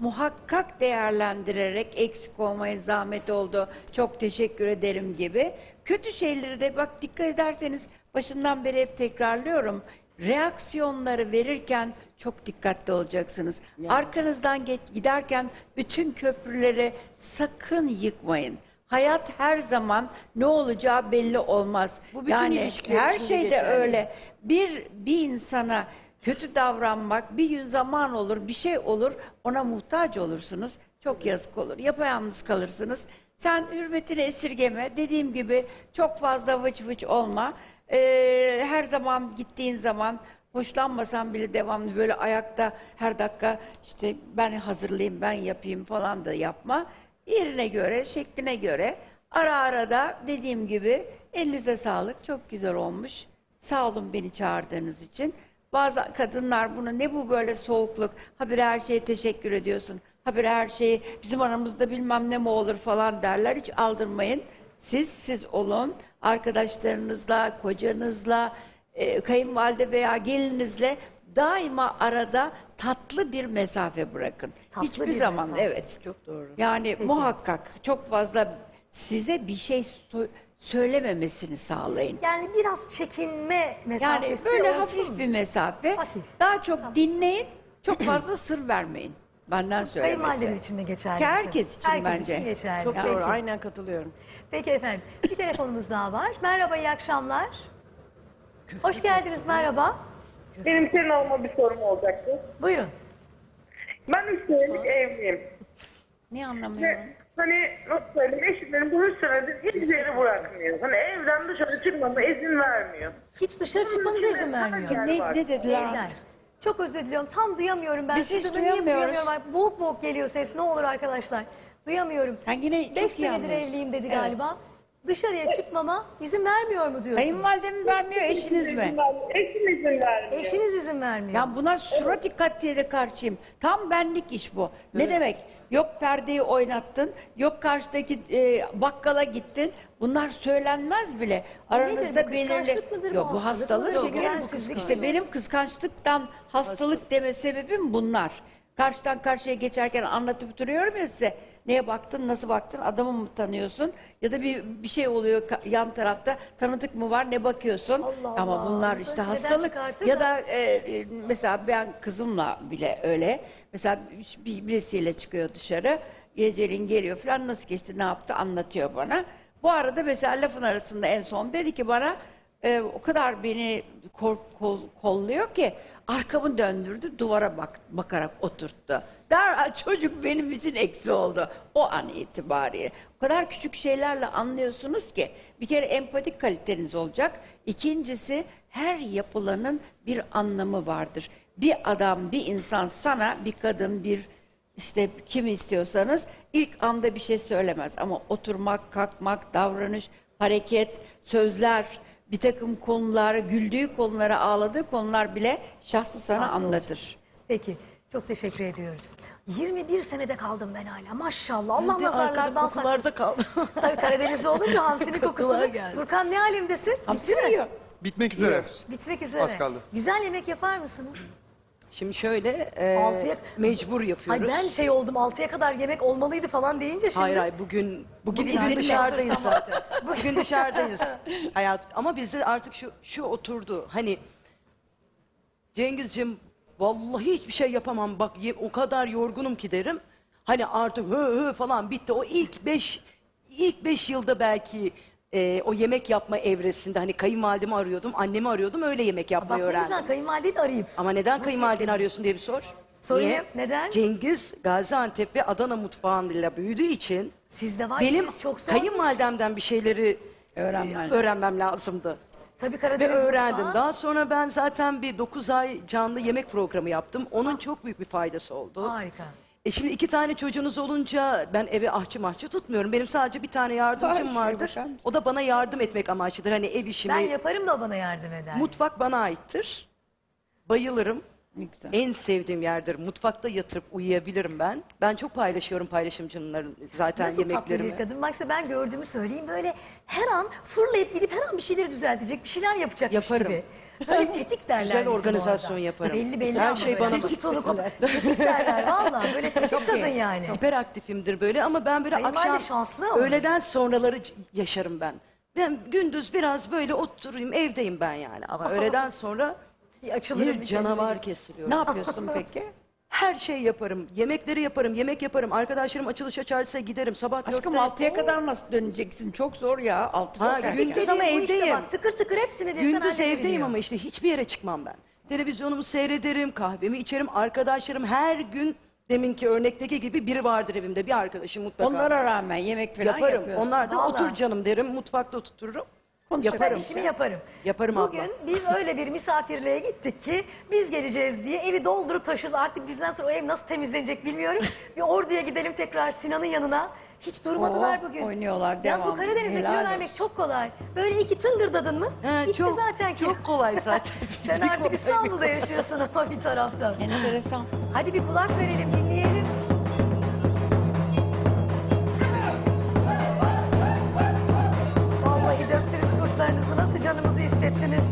muhakkak değerlendirerek eksik olmayın, zahmet oldu, çok teşekkür ederim gibi. Kötü şeyleri de bak dikkat ederseniz başından beri hep tekrarlıyorum. Reaksiyonları verirken çok dikkatli olacaksınız. Arkanızdan geç, giderken bütün köprüleri sakın yıkmayın. Hayat her zaman ne olacağı belli olmaz. Bu bütün yani ilişkiler her için şeyde geçerli. öyle. Bir bir insana kötü davranmak bir gün zaman olur, bir şey olur, ona muhtaç olursunuz. Çok yazık olur. Yapayalnız kalırsınız. Sen hürmetini esirgeme. Dediğim gibi çok fazla vıç vıç olma. Ee, her zaman gittiğin zaman hoşlanmasan bile devamlı böyle ayakta her dakika işte ben hazırlayayım, ben yapayım falan da yapma. Yerine göre, şekline göre ara ara da dediğim gibi elinize sağlık. Çok güzel olmuş. Sağ olun beni çağırdığınız için. Bazı kadınlar bunu ne bu böyle soğukluk, habire her şeye teşekkür ediyorsun, habire her şeyi bizim aramızda bilmem ne mi olur falan derler. Hiç aldırmayın. Siz siz olun. Arkadaşlarınızla, kocanızla, e, kayınvalide veya gelininizle daima arada tatlı bir mesafe bırakın. Tatlı Hiçbir bir zaman mesafe. evet. Çok doğru. Yani muhakkak çok fazla size bir şey so- söylememesini sağlayın. Yani biraz çekinme Yani mesafesi böyle olsun. hafif bir mesafe. Hafif. Daha çok dinleyin. Çok fazla sır vermeyin. Benden söylemesi. Kayınvalideler için de geçerli. Herkes için Herkes bence. için geçerli. Çok Peki. doğru. Aynen katılıyorum. Peki efendim. Bir telefonumuz daha var. Merhaba, iyi akşamlar. Hoş geldiniz, merhaba. Benim senin olma bir sorum olacaktı. Buyurun. Ben üç senelik evliyim. Ne anlamıyorum? Ve hani nasıl söyleyeyim, eşim benim bu üç senedir hiçbir yeri bırakmıyor. Hani evden dışarı çıkmama izin vermiyor. Hiç dışarı çıkmanıza izin vermiyor. Kim, ne, ne dediler? Evden. Çok özür diliyorum. Tam duyamıyorum ben. Biz hiç Sizi de niye duyamıyoruz. duyamıyorum? Boğuk boğuk geliyor ses. Ne olur arkadaşlar. Duyamıyorum. Sen yine çok Beş iyi senedir anlıyorsun. evliyim dedi Evet. galiba. Dışarıya çıkmama izin vermiyor mu diyorsunuz? Kayınvalide mi vermiyor, eşiniz İzin mi? vermiyor. Eşim izin vermiyor. Eşiniz izin vermiyor. Ya buna surat dikkatliye de karşıyım. Tam benlik iş bu. Ne demek? Yok perdeyi oynattın, yok karşıdaki e, bakkala gittin. Bunlar söylenmez bile. Aranızda nedir bu? belirli... Kıskançlık mıdır bu, Yok bu hastalık hastalık mıdır? şekerim. Güvensizlik İşte mi? benim kıskançlıktan hastalık deme sebebim bunlar. Karşıdan karşıya geçerken anlatıp duruyorum ya size. Neye baktın, nasıl baktın, adamı mı tanıyorsun? Ya da bir bir şey oluyor ka- yan tarafta, tanıdık mı var, ne bakıyorsun? Allah Ama Allah, bunlar insanı işte çileden hastalık. çıkartır Ya da. da e, e, mesela ben kızımla bile öyle. Mesela bir, birisiyle çıkıyor dışarı. Geceliğin geliyor falan, nasıl geçti, ne yaptı anlatıyor bana. Bu arada mesela lafın arasında en son dedi ki bana e, o kadar beni kol, kol- kolluyor ki arkamı döndürdü, duvara bak, bakarak oturttu. Derhal çocuk benim için eksi oldu o an itibariyle. O kadar küçük şeylerle anlıyorsunuz ki bir kere empatik kaliteniz olacak. İkincisi her yapılanın bir anlamı vardır. Bir adam, bir insan sana, bir kadın, bir işte kimi istiyorsanız ilk anda bir şey söylemez. Ama oturmak, kalkmak, davranış, hareket, sözler, bir takım konular, güldüğü konulara, ağladığı konular bile şahsı sana anlatır. Peki. Çok teşekkür ediyoruz. yirmi bir senede kaldım ben hala. Maşallah. Allah Ben de arkada nazarlardan kokularda kaldım. Tabii Karadeniz'de olunca hamsinin Kokular kokusunu. geldi. Furkan ne alemdesin? Hamsi Bitti mi? yiyor. Bitmek üzere. Bitmek üzere. Az kaldı. Güzel yemek yapar mısınız? Şimdi şöyle e, Altıya- mecbur Ay yapıyoruz. ben şey oldum altıya kadar yemek olmalıydı falan deyince şimdi. Hayır hayır bugün bugün Bugün izin dışarıdayız tamam. zaten. Bugün dışarıdayız. Hayat ama bizde artık şu şu oturdu. Hani Cengizciğim vallahi hiçbir şey yapamam. Bak ye- o kadar yorgunum ki derim. Hani artık hö hö falan bitti. O ilk beş ilk beş yılda belki e, o yemek yapma evresinde hani kayınvalidemi arıyordum, annemi arıyordum, öyle yemek Bak yapmayı ne öğrendim. güzel kayınvalideyi de arayayım. Ama neden Nasıl kayınvalideni yapıyorsunuz? arıyorsun diye bir sor. Sorayım, Niye? neden? Cengiz Gaziantep ve Adana mutfağıyla büyüdüğü için Sizde var benim işiniz çok zormuş. kayınvalidemden bir şeyleri Öğrenmen. e, öğrenmem lazımdı. Tabii Ve Karadeniz öğrendim. mutfağı. Daha sonra ben zaten bir dokuz ay canlı yemek programı yaptım. Onun çok büyük bir faydası oldu. Harika. E şimdi iki tane çocuğunuz olunca ben eve ahçı mahçı tutmuyorum. Benim sadece bir tane yardımcım Var, vardır. bakar mısın? O da bana yardım etmek amaçlıdır. Hani ev işimi, Ben yaparım da o bana yardım eder. mutfak bana aittir. Bayılırım. Ne güzel. En sevdiğim yerdir. Mutfakta yatırıp uyuyabilirim ben. Ben çok paylaşıyorum paylaşımcının zaten Nasıl tatlı yemeklerimi. bir kadın. Bak ben gördüğümü söyleyeyim. Böyle her an fırlayıp gidip her an bir şeyleri düzeltecek, bir şeyler yapacakmış Yaparım. gibi. Böyle tetik derler Güzel bize bu organizasyon arada. yaparım. Belli belli Her ama şey böyle bana tetik tonu- tetik derler valla. Böyle tetik kadın yani. Hiperaktifimdir böyle ama ben böyle Kayınvalide akşam şanslı ama. öğleden sonraları c- yaşarım ben. Ben gündüz biraz böyle oturayım evdeyim ben yani ama öğleden sonra Bir açılırım, bir bir canavar kendime kesiliyorum. Ne yapıyorsun peki? Her şey yaparım. Yemekleri yaparım, yemek yaparım. Arkadaşlarım açılışa çağırsa giderim. Sabah Aşkım dörtte- altıya kadar nasıl döneceksin? Çok zor ya. Altıda Ha, terk gündüz yani. ama Dediğim bu işte evdeyim. bak, tıkır tıkır hepsini birden Gündüz halledebiliyor. evdeyim ama işte hiçbir yere çıkmam ben. Televizyonumu seyrederim, kahvemi içerim. Arkadaşlarım her gün deminki örnekteki gibi biri vardır evimde. Bir arkadaşım mutlaka. Onlara rağmen yemek falan yaparım. yapıyorsun. Onlar da Vallahi. otur canım derim. Mutfakta oturturum. Konuşalım. Ben Yaparım. işimi yaparım. Yaparım Bugün abla. biz öyle bir misafirliğe gittik ki biz geleceğiz diye evi doldurup taşıdı. Artık bizden sonra o ev nasıl temizlenecek bilmiyorum. Bir orduya gidelim tekrar Sinan'ın yanına. Hiç durmadılar Oo, bugün. oynuyorlar, Yalnız bu devam. Karadeniz'de kilo Helal vermek olsun. çok kolay. Böyle iki tıngırdadın mı? He, Gitti çok, zaten kilo. çok kolay zaten. Sen Bir artık kolay İstanbul'da yaşıyorsun ama bir taraftan. Enteresan. Hadi bir kulak verelim, dinleyelim. Vallahi döktünüz kurtlarınızı, nasıl canımızı hissettiniz.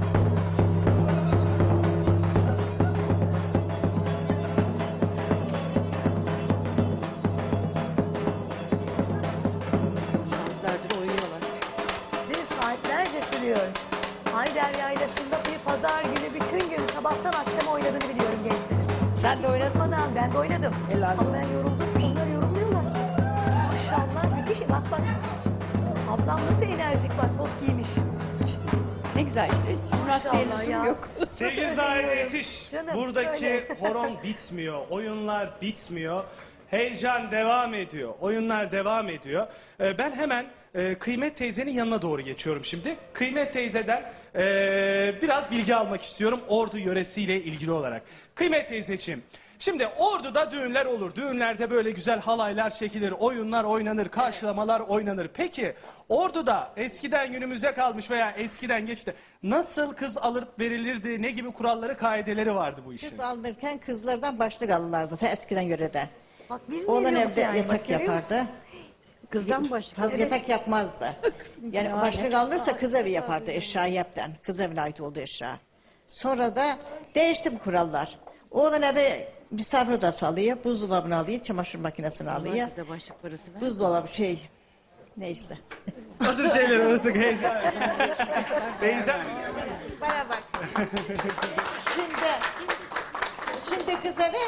Saatlerdir oynuyorlar. Bir saatlerce sürüyor. Ayder Yaylası'nda bir pazar günü bütün gün sabahtan akşama oynadığını biliyorum gençlerin. Sen de Hiç oynadın. bıkmadan, ben de oynadım. Helal Ama ben yoruldum, onlar yorulmuyorlar. Maşallah müthiş. Bak bak. Ablam nasıl enerjik bak, kot giymiş. Ne güzel işte. Jimnastiğe Maşallah lüzum ya. yok. Sevgili Nasıl Zahide özeniyorum. Yetiş, Canım, buradaki söyle. horon bitmiyor, oyunlar bitmiyor, heyecan devam ediyor, oyunlar devam ediyor. Ee, ben hemen e, Kıymet teyzenin yanına doğru geçiyorum şimdi. Kıymet teyzeden e, biraz bilgi almak istiyorum Ordu yöresiyle ilgili olarak. Kıymet teyzeciğim, şimdi Ordu'da düğünler olur, düğünlerde böyle güzel halaylar çekilir, oyunlar oynanır, karşılamalar oynanır. Peki Ordu'da eskiden günümüze kalmış veya eskiden geçti nasıl kız alıp verilirdi, ne gibi kuralları, kaideleri vardı bu işin? Kız alınırken kızlardan başlık alırlardı ta eskiden yöreden. Bak biz mi Oğlan biliyorduk evde yani, yatak bak görüyor musun? yapardı. Kızdan başka. Fazla yatak yapmazdı. Yani başlık alınırsa kız evi yapardı eşya yaptan. Kız evine ait oldu eşya. Sonra da değişti bu kurallar. Oğlan eve misafir odası alıyor, buzdolabını alıyor, çamaşır makinesini alıyor. Bize başlık parası ver. Buzdolabı şey, neyse. Hazır şeyler unuttuk heyecan. Teyzem. Bana bak. Şimdi, şimdi kız evi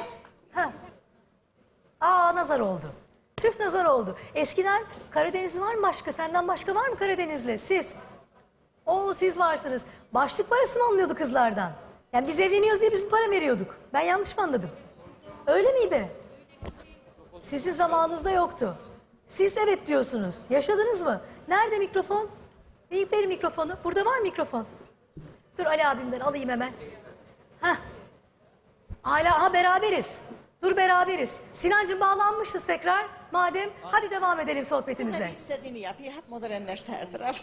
Aa nazar oldu. Tüh nazar oldu. Eskiden Karadeniz var mı başka? Senden başka var mı Karadenizli? Siz. Oo siz varsınız. Başlık parası mı alınıyordu kızlardan? Yani biz evleniyoruz diye bizim para veriyorduk. Ben yanlış mı anladım? Öyle miydi? Sizin zamanınızda yoktu. Siz evet diyorsunuz. Yaşadınız mı? Nerede mikrofon? İyi verin mikrofonu. Burada var mı mikrofon? Dur Ali abimden alayım hemen. Hah. Hala ha beraberiz. Dur beraberiz. Sinancığım bağlanmışız tekrar. Madem hadi devam edelim sohbetimize. kız evi istediğini yapıyor, hep modernleşti her taraf.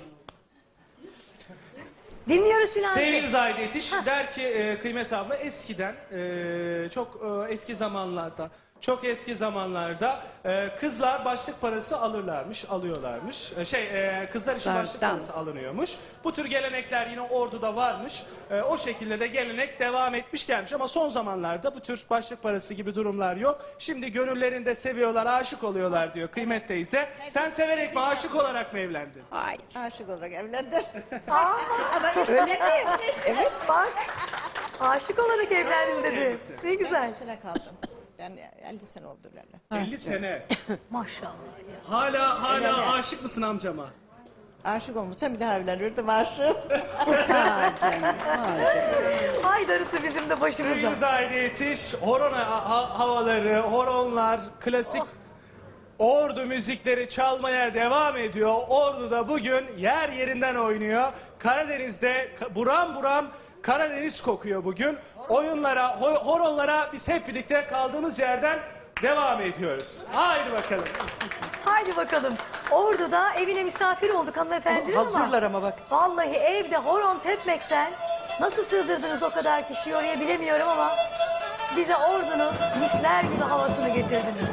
Dinliyoruz Sinancığım. Sevgili Zahide Yetiş der ki e, Kıymet abla eskiden e, çok e, eski zamanlarda çok eski zamanlarda e, kızlar başlık parası alırlarmış, alıyorlarmış. E, şey e, kızlar için başlık Kızlardan. parası alınıyormuş. Bu tür gelenekler yine Ordu'da varmış. E, o şekilde de gelenek devam etmiş gelmiş ama son zamanlarda bu tür başlık parası gibi durumlar yok. Şimdi gönüllerinde seviyorlar, aşık oluyorlar diyor Kıymet teyze. Sen severek mi, aşık olarak mı evlendin? Hayır. Aşık olarak evlendim. Aa, öyle mi? Evet bak. Aşık olarak evlendim dedi. Ne güzel. elli sene kaldım. Yani elli sene oldu öyle. elli sene. Maşallah. Hala hala Öyle. aşık mısın amcama? Aşık olmuşsam bir daha evlenirdim aşık. Ha canım. Ha canım. Ay darısı bizim de Sevgili başımızda. Zahide Yetiş, horon ha- ha- havaları, horonlar, klasik Ordu müzikleri çalmaya devam ediyor. Ordu'da bugün yer yerinden oynuyor. Karadeniz'de ka- buram buram Karadeniz kokuyor bugün. Oyunlara, ho- horonlara biz hep birlikte kaldığımız yerden devam ediyoruz. Haydi bakalım. Haydi bakalım. Ordu'da evine misafir olduk hanımefendi ama. Hazırlar ama bak. Vallahi evde horon tepmekten nasıl sığdırdınız o kadar kişiyi oraya bilemiyorum ama bize Ordu'nun misler gibi havasını getirdiniz.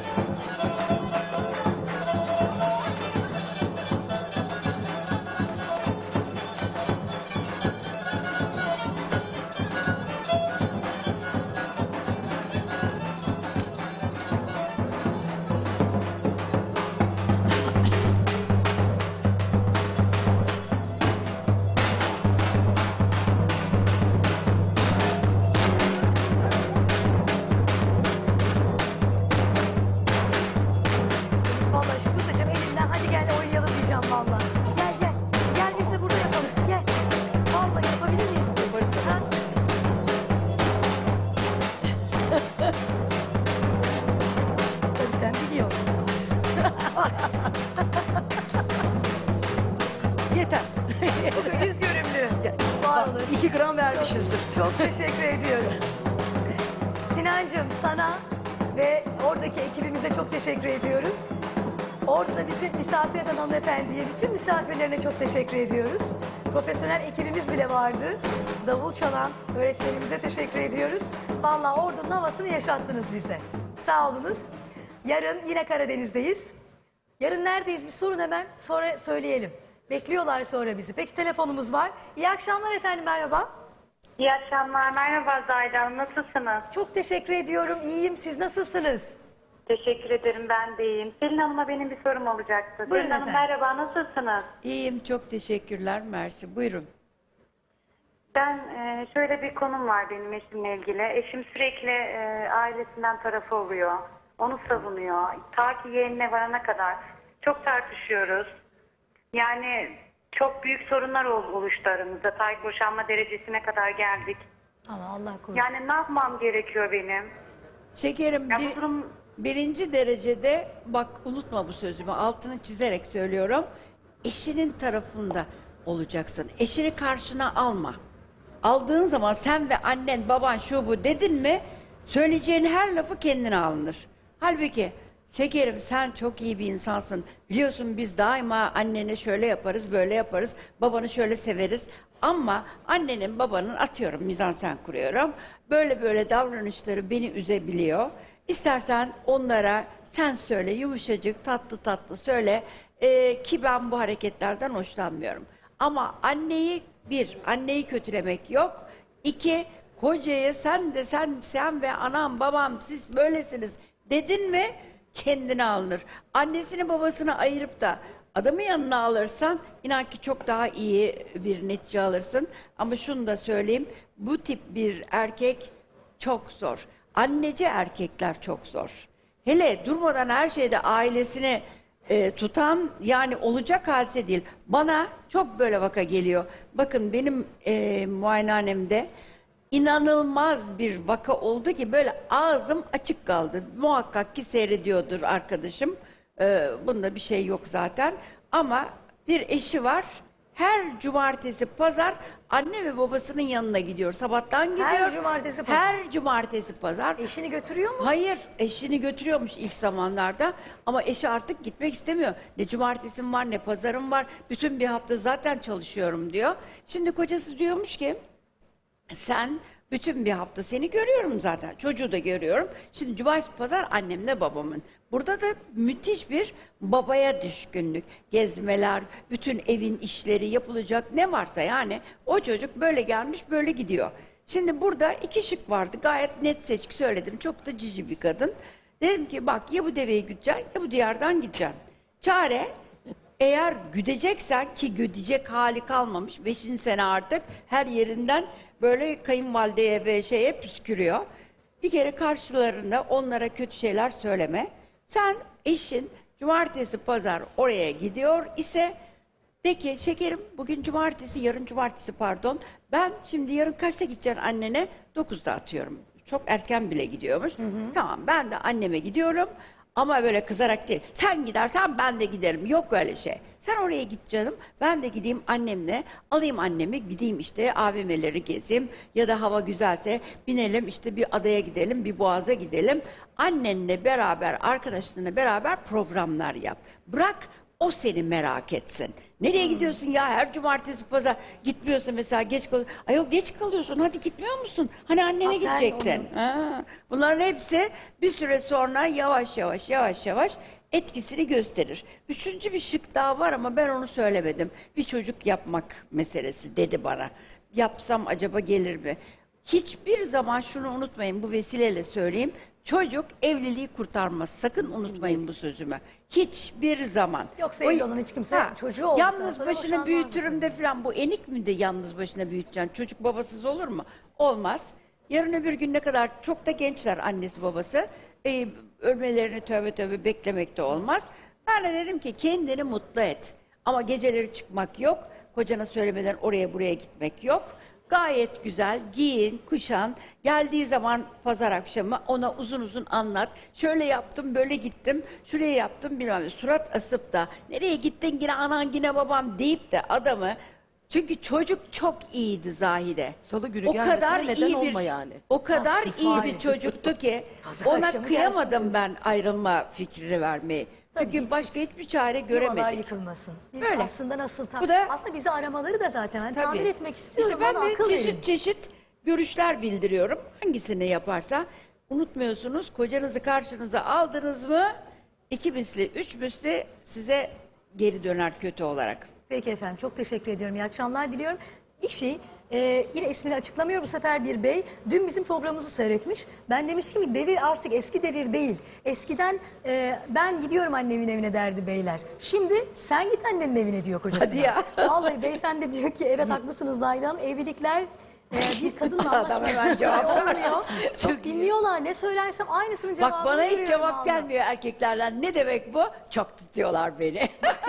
Vallahi şimdi tutacağım elinden, hadi gel oynayalım diyeceğim vallahi. Gel gel, gel biz de burada yapalım, gel. Vallahi yapabilir miyiz? Yaparız ha? Tabii sen biliyorsun. Yeter. Bugün yüz görümlü. Var olasın. İki gram vermişizdir. Çok teşekkür ediyorum. Sinancığım sana ve oradaki ekibimize çok teşekkür ediyoruz. Orada bizi misafir eden hanımefendiye, bütün misafirlerine çok teşekkür ediyoruz. Profesyonel ekibimiz bile vardı. Davul çalan öğretmenimize teşekkür ediyoruz. Vallahi Ordu'nun havasını yaşattınız bize. Sağ olunuz. Yarın yine Karadeniz'deyiz. Yarın neredeyiz bir sorun hemen, sonra söyleyelim. Bekliyorlar sonra bizi. Peki telefonumuz var. İyi akşamlar efendim, merhaba. İyi akşamlar. Merhaba Zahide Hanım. Nasılsınız? Çok teşekkür ediyorum. İyiyim. Siz nasılsınız? Teşekkür ederim. Ben de iyiyim. Selin Hanım'a benim bir sorum olacaktı. Buyurun Selin Hanım efendim. merhaba. Nasılsınız? İyiyim, çok teşekkürler, mersi. Buyurun. Ben e, şöyle bir konum var benim eşimle ilgili. Eşim sürekli e, ailesinden tarafı oluyor. Onu savunuyor. Ta ki yeğenine varana kadar. Çok tartışıyoruz. Yani çok büyük sorunlar ol- oluştu aramızda. Ta ki boşanma derecesine kadar geldik. Ama Allah korusun. Yani ne yapmam gerekiyor benim? Şekerim, Ya bu bir, durum- birinci derecede bak unutma bu sözümü, altını çizerek söylüyorum. Eşinin tarafında olacaksın. Eşini karşına alma. Aldığın zaman sen ve annen, baban şu bu dedin mi, söyleyeceğin her lafı kendine alınır. Halbuki şekerim sen çok iyi bir insansın. Biliyorsun biz daima annene şöyle yaparız, böyle yaparız. Babanı şöyle severiz. Ama annenin, babanın, atıyorum mizansen kuruyorum, böyle böyle davranışları beni üzebiliyor. İstersen onlara sen söyle, yumuşacık, tatlı tatlı söyle Ee, ki ben bu hareketlerden hoşlanmıyorum. Ama anneyi, bir, anneyi kötülemek yok. İki, kocaya sen de sen, sen ve anam, babam siz böylesiniz dedin mi kendine alınır. Annesini babasını ayırıp da adamı yanına alırsan inan ki çok daha iyi bir netice alırsın. Ama şunu da söyleyeyim, bu tip bir erkek çok zor. Anneci erkekler çok zor. Hele durmadan her şeyde ailesini e, tutan, yani olacak hadise değil. Bana çok böyle vaka geliyor. Bakın benim e, muayenehanemde inanılmaz bir vaka oldu ki böyle ağzım açık kaldı. Muhakkak ki seyrediyordur arkadaşım. Ee, bunda bir şey yok zaten. Ama bir eşi var. Her cumartesi pazar anne ve babasının yanına gidiyor. Sabahtan gidiyor. Her cumartesi pazar. Her cumartesi pazar. Eşini götürüyor mu? Hayır, eşini götürüyormuş ilk zamanlarda ama eşi artık gitmek istemiyor. Ne cumartesim var, ne pazarım var. Bütün bir hafta zaten çalışıyorum diyor. Şimdi kocası diyormuş ki sen bütün bir hafta seni görüyorum zaten. Çocuğu da görüyorum. Şimdi cumartesi pazar annemle babamın. Burada da müthiş bir babaya düşkünlük. Gezmeler, bütün evin işleri yapılacak ne varsa yani o çocuk böyle gelmiş böyle gidiyor. Şimdi burada iki şık vardı. Gayet net seçik söyledim. Çok da cici bir kadın. Dedim ki bak ya bu deveyi güdeceksin ya bu diyardan gideceksin. Çare eğer güdeceksen ki güdecek hali kalmamış. Beşinci sene artık her yerinden böyle kayınvalideye ve şeye püskürüyor. Bir kere karşılarında onlara kötü şeyler söyleme. Sen eşin cumartesi pazar oraya gidiyor ise de ki şekerim bugün cumartesi, yarın cumartesi pardon. Ben şimdi yarın kaçta gideceksin annene? dokuzda atıyorum. Çok erken bile gidiyormuş. Hı hı. Tamam ben de anneme gidiyorum. Ama böyle kızarak değil. Sen gidersen ben de giderim. Yok öyle şey. Sen oraya git canım. Ben de gideyim annemle. Alayım annemi. Gideyim işte A V M'leri gezeyim. Ya da hava güzelse binelim işte bir adaya gidelim. Bir boğaza gidelim. Annenle beraber, arkadaşlarına beraber programlar yap. Bırak O seni merak etsin. Nereye gidiyorsun ya her cumartesi pazar gitmiyorsun mesela geç kalıyorsun. Ayol geç kalıyorsun hadi gitmiyor musun? Hani annene Ha, sen gidecektin. Ha. Bunların hepsi bir süre sonra yavaş yavaş yavaş yavaş etkisini gösterir. Üçüncü bir şık daha var ama ben onu söylemedim. Bir çocuk yapmak meselesi dedi bana. Yapsam acaba gelir mi? Hiçbir zaman şunu unutmayın bu vesileyle söyleyeyim. Çocuk evliliği kurtarmaz. Sakın unutmayın bu sözümü. Hiçbir zaman. Yoksa evli olan hiç kimse çocuğu olduktan Yalnız sonra başına boşanmaz büyütürüm de falan bu enik mi de yalnız başına büyüteceksin? Çocuk babasız olur mu? Olmaz. Yarın öbür gün ne kadar çok da gençler annesi babası. E, ölmelerini tövbe tövbe beklemek de olmaz. Ben de dedim ki kendini mutlu et. Ama geceleri çıkmak yok. Kocana söylemeden oraya buraya gitmek yok. Gayet güzel giyin, kuşan. Geldiği zaman pazar akşamı ona uzun uzun anlat. Şöyle yaptım, böyle gittim, şuraya yaptım bilmem ne. Surat asıp da nereye gittin yine anan yine baban deyip de adamı. Çünkü çocuk çok iyiydi Zahide. Salı günü o gelmesine kadar neden iyi bir, olma yani. O kadar Ah, iyi vay. bir çocuktu ki Pazar ona akşamı kıyamadım gelsiniz. ben ayrılma fikrini vermeyi. Tabii Çünkü hiç- başka hiçbir çare Yuvalar göremedik. yıkılmasın. Biz Öyle. aslında nasıl tam, Bu da- aslında bizi aramaları da zaten ben Tabii. tamir etmek istiyorum. İşte ben bana de akıl çeşit verin. çeşit görüşler bildiriyorum. Hangisini yaparsa unutmuyorsunuz. Kocanızı karşınıza aldınız mı iki misli, üç misli size geri döner kötü olarak. Peki efendim çok teşekkür ediyorum. İyi akşamlar diliyorum. Bir şey e, yine ismini açıklamıyor bu sefer bir bey. Dün bizim programımızı seyretmiş. Ben demiştim ki devir artık eski devir değil. Eskiden e, ben gidiyorum annemin evine derdi beyler. Şimdi sen git annenin evine diyor kocasına. Hadi ya. Vallahi beyefendi diyor ki evet haklısınız Zahide Hanım. Evlilikler e, bir kadınla Adam hemen anlaşmak cevap olmuyor. Çok dinliyorlar. Ne söylersem aynısının cevabını Bak bana hiç veriyorum cevap vallahi. gelmiyor erkeklerden. Ne demek bu? Çok tutuyorlar beni.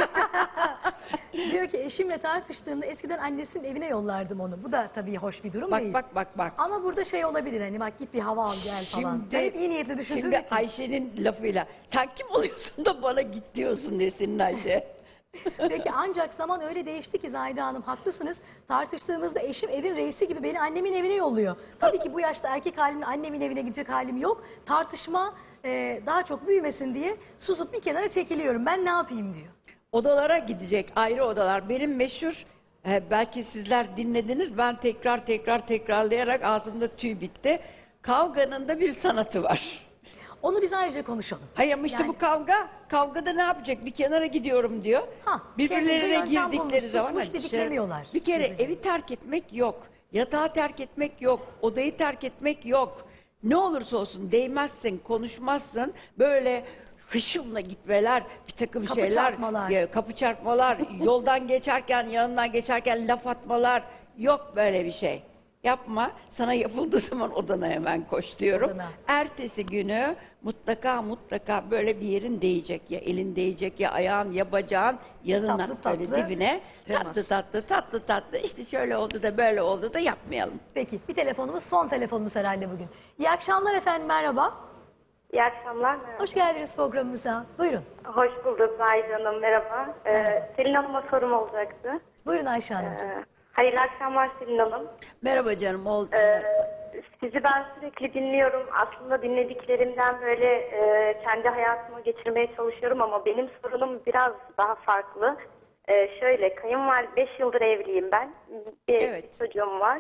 Diyor ki eşimle tartıştığımda eskiden annesinin evine yollardım onu. Bu da tabii hoş bir durum bak değil. bak bak bak. Ama burada şey olabilir hani bak git bir hava al gel falan. Ben hep iyi niyetli düşündüğüm şimdi için. Ayşe'nin lafıyla sen kim oluyorsun da bana git diyorsun desin Ayşe. Peki ancak zaman öyle değişti ki Zahide Hanım haklısınız. Tartıştığımızda eşim evin reisi gibi beni annemin evine yolluyor. Tabii ki bu yaşta erkek halimle annemin evine gidecek halim yok. Tartışma e, daha çok büyümesin diye susup bir kenara çekiliyorum. Ben ne yapayım diyor. Odalara gidecek ayrı odalar. Benim meşhur e, belki sizler dinlediniz ben tekrar tekrar tekrarlayarak ağzımda tüy bitti. Kavganın da bir sanatı var. Onu biz ayrıca konuşalım. Hayır ama işte Yani- bu kavga, kavgada ne yapacak? Bir kenara gidiyorum diyor. Ha, kendince Birbirlerine yöntem girdikleri bulmuş, zaman susmuş, hadi dışarı- didiklemiyorlar Bir kere birbirlerini. evi terk etmek yok. Yatağı terk etmek yok. Odayı terk etmek yok. Ne olursa olsun değmezsin, konuşmazsın. Böyle hışımla gitmeler, bir takım Kapı şeyler, çarpmalar. ya, kapı çarpmalar, yoldan geçerken, yanından geçerken laf atmalar. Yok böyle bir şey. Yapma. Sana yapıldığı zaman odana hemen koş diyorum. Odana. Ertesi günü mutlaka mutlaka böyle bir yerin değecek. Ya elin değecek ya ayağın ya bacağın yanına Tatlı böyle tatlı. dibine. Temas. Tatlı tatlı tatlı tatlı işte şöyle oldu da böyle oldu da yapmayalım. Peki bir telefonumuz son telefonumuz herhalde bugün. İyi akşamlar efendim merhaba. İyi akşamlar. Merhaba. Hoş geldiniz programımıza. Buyurun. Hoş bulduk Zahide Hanım. Merhaba. Ee, Selin Hanım'a sorum olacaktı. Buyurun Ayşe Hanımcığım. Ee, hayırlı akşamlar Selin Hanım. Merhaba canım oldu. Ee, sizi ben sürekli dinliyorum. Aslında dinlediklerimden böyle e, kendi hayatımı geçirmeye çalışıyorum ama benim sorunum biraz daha farklı. Ee, şöyle kayınvalide beş yıldır evliyim ben. Bir Evet. çocuğum var.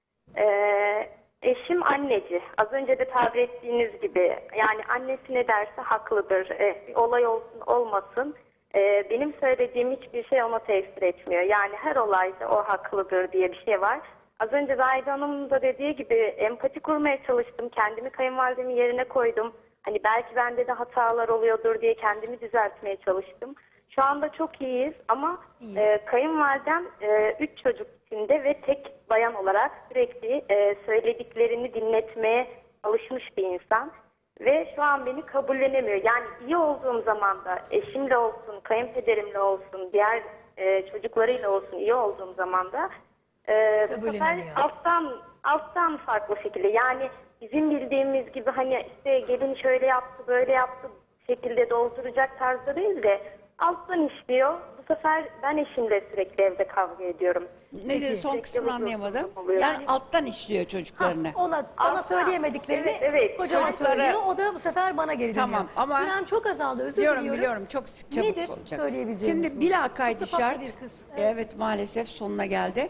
Ee, eşim anneci. Az önce de tabir ettiğiniz gibi yani annesi ne derse haklıdır. Ee, bir olay olsun olmasın. Ee, benim söylediğim hiçbir şey ona tesir etmiyor. Yani her olayda o haklıdır diye bir şey var. Az önce Zahide Hanım'ın da dediği gibi empati kurmaya çalıştım. Kendimi kayınvalidemin yerine koydum. Hani belki bende de hatalar oluyordur diye kendimi düzeltmeye çalıştım. Şu anda çok iyiyiz ama e, kayınvalidem e, üç çocuk içinde ve tek bayan olarak sürekli e, söylediklerini dinletmeye alışmış bir insan. Ve şu an beni kabullenemiyor. Yani iyi olduğum zaman da eşimle olsun, kayınpederimle olsun, diğer e, çocuklarıyla olsun iyi olduğum zaman da e, bu sefer Kabullenemiyor. alttan, alttan farklı şekilde. Yani bizim bildiğimiz gibi hani işte gelin şöyle yaptı, böyle yaptı şekilde dolduracak tarzda değil de alttan işliyor. Bu sefer ben eşimle sürekli evde kavga ediyorum. Ne dedi son kısmını anlayamadım. Yani alttan işliyor çocuklarını. Ona bana söyleyemediklerini Evet, evet. kocama Çocuklara- söylüyor. O da bu sefer bana geri dönüyor. Tamam, ama- Sürem çok azaldı, özür Biliyorum diliyorum. biliyorum çok sık çabuk Nedir olacak. söyleyebileceğiniz Şimdi bu? bilakaydı Çok da tatlı şart. bir kız. Evet. maalesef sonuna geldi.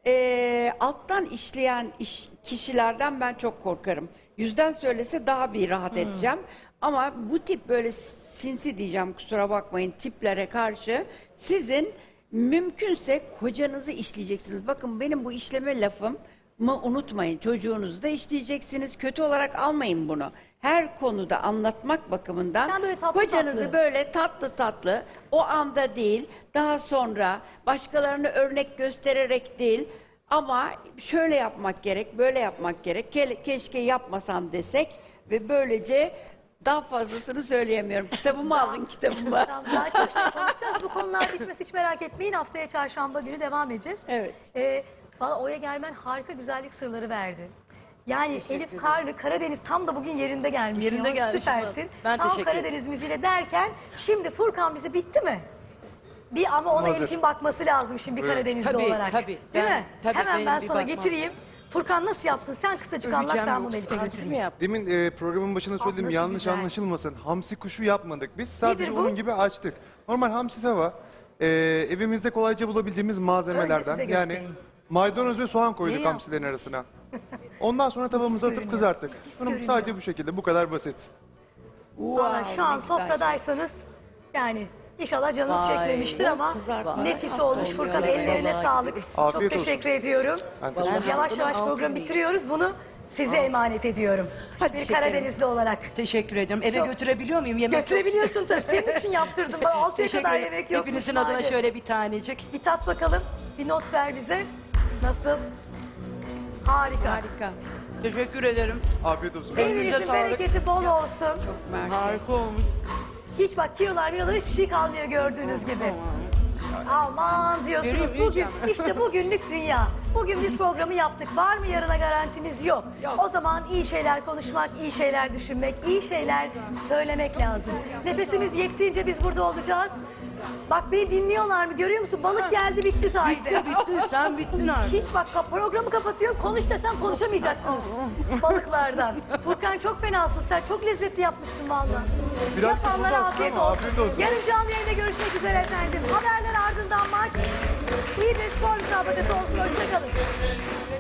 Ee, alttan işleyen iş, kişilerden ben çok korkarım. Yüzden söylese daha bir rahat edeceğim. Ama bu tip böyle sinsi diyeceğim kusura bakmayın tiplere karşı sizin mümkünse kocanızı işleyeceksiniz. Bakın benim bu işleme lafım mı unutmayın. Çocuğunuzu da işleyeceksiniz. Kötü olarak almayın bunu. Her konuda anlatmak bakımından Yani böyle tatlı kocanızı tatlı. böyle tatlı tatlı o anda değil daha sonra başkalarını örnek göstererek değil ama şöyle yapmak gerek böyle yapmak gerek Ke- keşke yapmasan desek ve böylece daha fazlasını söyleyemiyorum. Kitabımı alın kitabımı. Tamam, daha çok şey konuşacağız. Bu konular bitmesi hiç merak etmeyin. Haftaya çarşamba günü devam edeceğiz. Evet. Ee, valla Oya Germen harika güzellik sırları verdi. Yani Elif Karlı, Karadeniz tam da bugün yerinde gelmiş. Yerinde ya. gelmiş Süpersin. ama ben tam teşekkür ederim. Karadeniz müziğiyle derken şimdi Furkan bizi bitti mi? Bir ama ona Hazır. Elif'in bakması lazım şimdi bir Evet. Karadenizli Tabii, olarak. tabii. Değil Ben- mi? tabii, Hemen benim ben bir sana bakmam. getireyim. Furkan nasıl yaptın? Sen kısacık anlat Öveceğim ben bunu yoksa Elif'e taklidi götüreyim. mi yap? Demin e, programın başında söylediğim nasıl yanlış güzel. anlaşılmasın. Hamsi kuşu yapmadık. Biz sadece Nedir bu? onun gibi açtık. Normal hamsi tava e, evimizde kolayca bulabileceğimiz Önce malzemelerden. size Yani göstereyim. maydanoz ve soğan koyduk Ne hamsilerin arasına. Ondan sonra tavamıza atıp görünüyor. kızarttık. Nefis Bunun görünüyor. sadece bu şekilde. Bu kadar basit. Valla Wow, şu an ne güzel sofradaysanız yani inşallah canınız Vay. çekmemiştir ama Kızartma. nefis Vay. olmuş Afiyet Furkan olsun. ellerine Vallahi. sağlık. Afiyet Çok olsun. teşekkür ediyorum. Ben teşekkür ederim. Yavaş yavaş Altın programı iyi. bitiriyoruz. Bunu size emanet ediyorum. Hadi bir şekerim. Karadenizli olarak. Teşekkür ederim. Eve Çok- götürebiliyor muyum? Yemek Götürebiliyorsun tabii. Senin için yaptırdım. Ben altıya Teşekkür kadar ederim. yemek yokmuş. Hepinizin adına Hadi. şöyle bir tanecik. Bir tat bakalım. Bir not ver bize. Nasıl? Harika. Harika. Teşekkür ederim. Afiyet olsun. Evinizin sağlık. bereketi bol olsun. Çok mersi. Harika olmuş. Hiç bak kilolar milolar hiçbir şey kalmıyor gördüğünüz gibi. Aman diyorsunuz Görüyorum, bugün işte bugünlük dünya. Bugün biz programı yaptık. Var mı yarına garantimiz yok. O zaman iyi şeyler konuşmak, iyi şeyler düşünmek, iyi şeyler söylemek lazım. Nefesimiz yettiğince biz burada olacağız. Bak beni dinliyorlar mı görüyor musun? Balık geldi bitti sahilde. Bitti bitti. Sen bittin artık. Hiç bak kap- programı kapatıyorum. Konuş desem konuşamayacaksınız balıklardan. Furkan çok fenasın sen. Çok lezzetli yapmışsın vallahi. Biraz Yapanlara tuzlu olsun afiyet ama olsun. afiyet olsun. Yarın canlı yayında görüşmek üzere efendim. Haberler ardından maç. İyi bir spor müsabakası olsun. Hoşçakalın.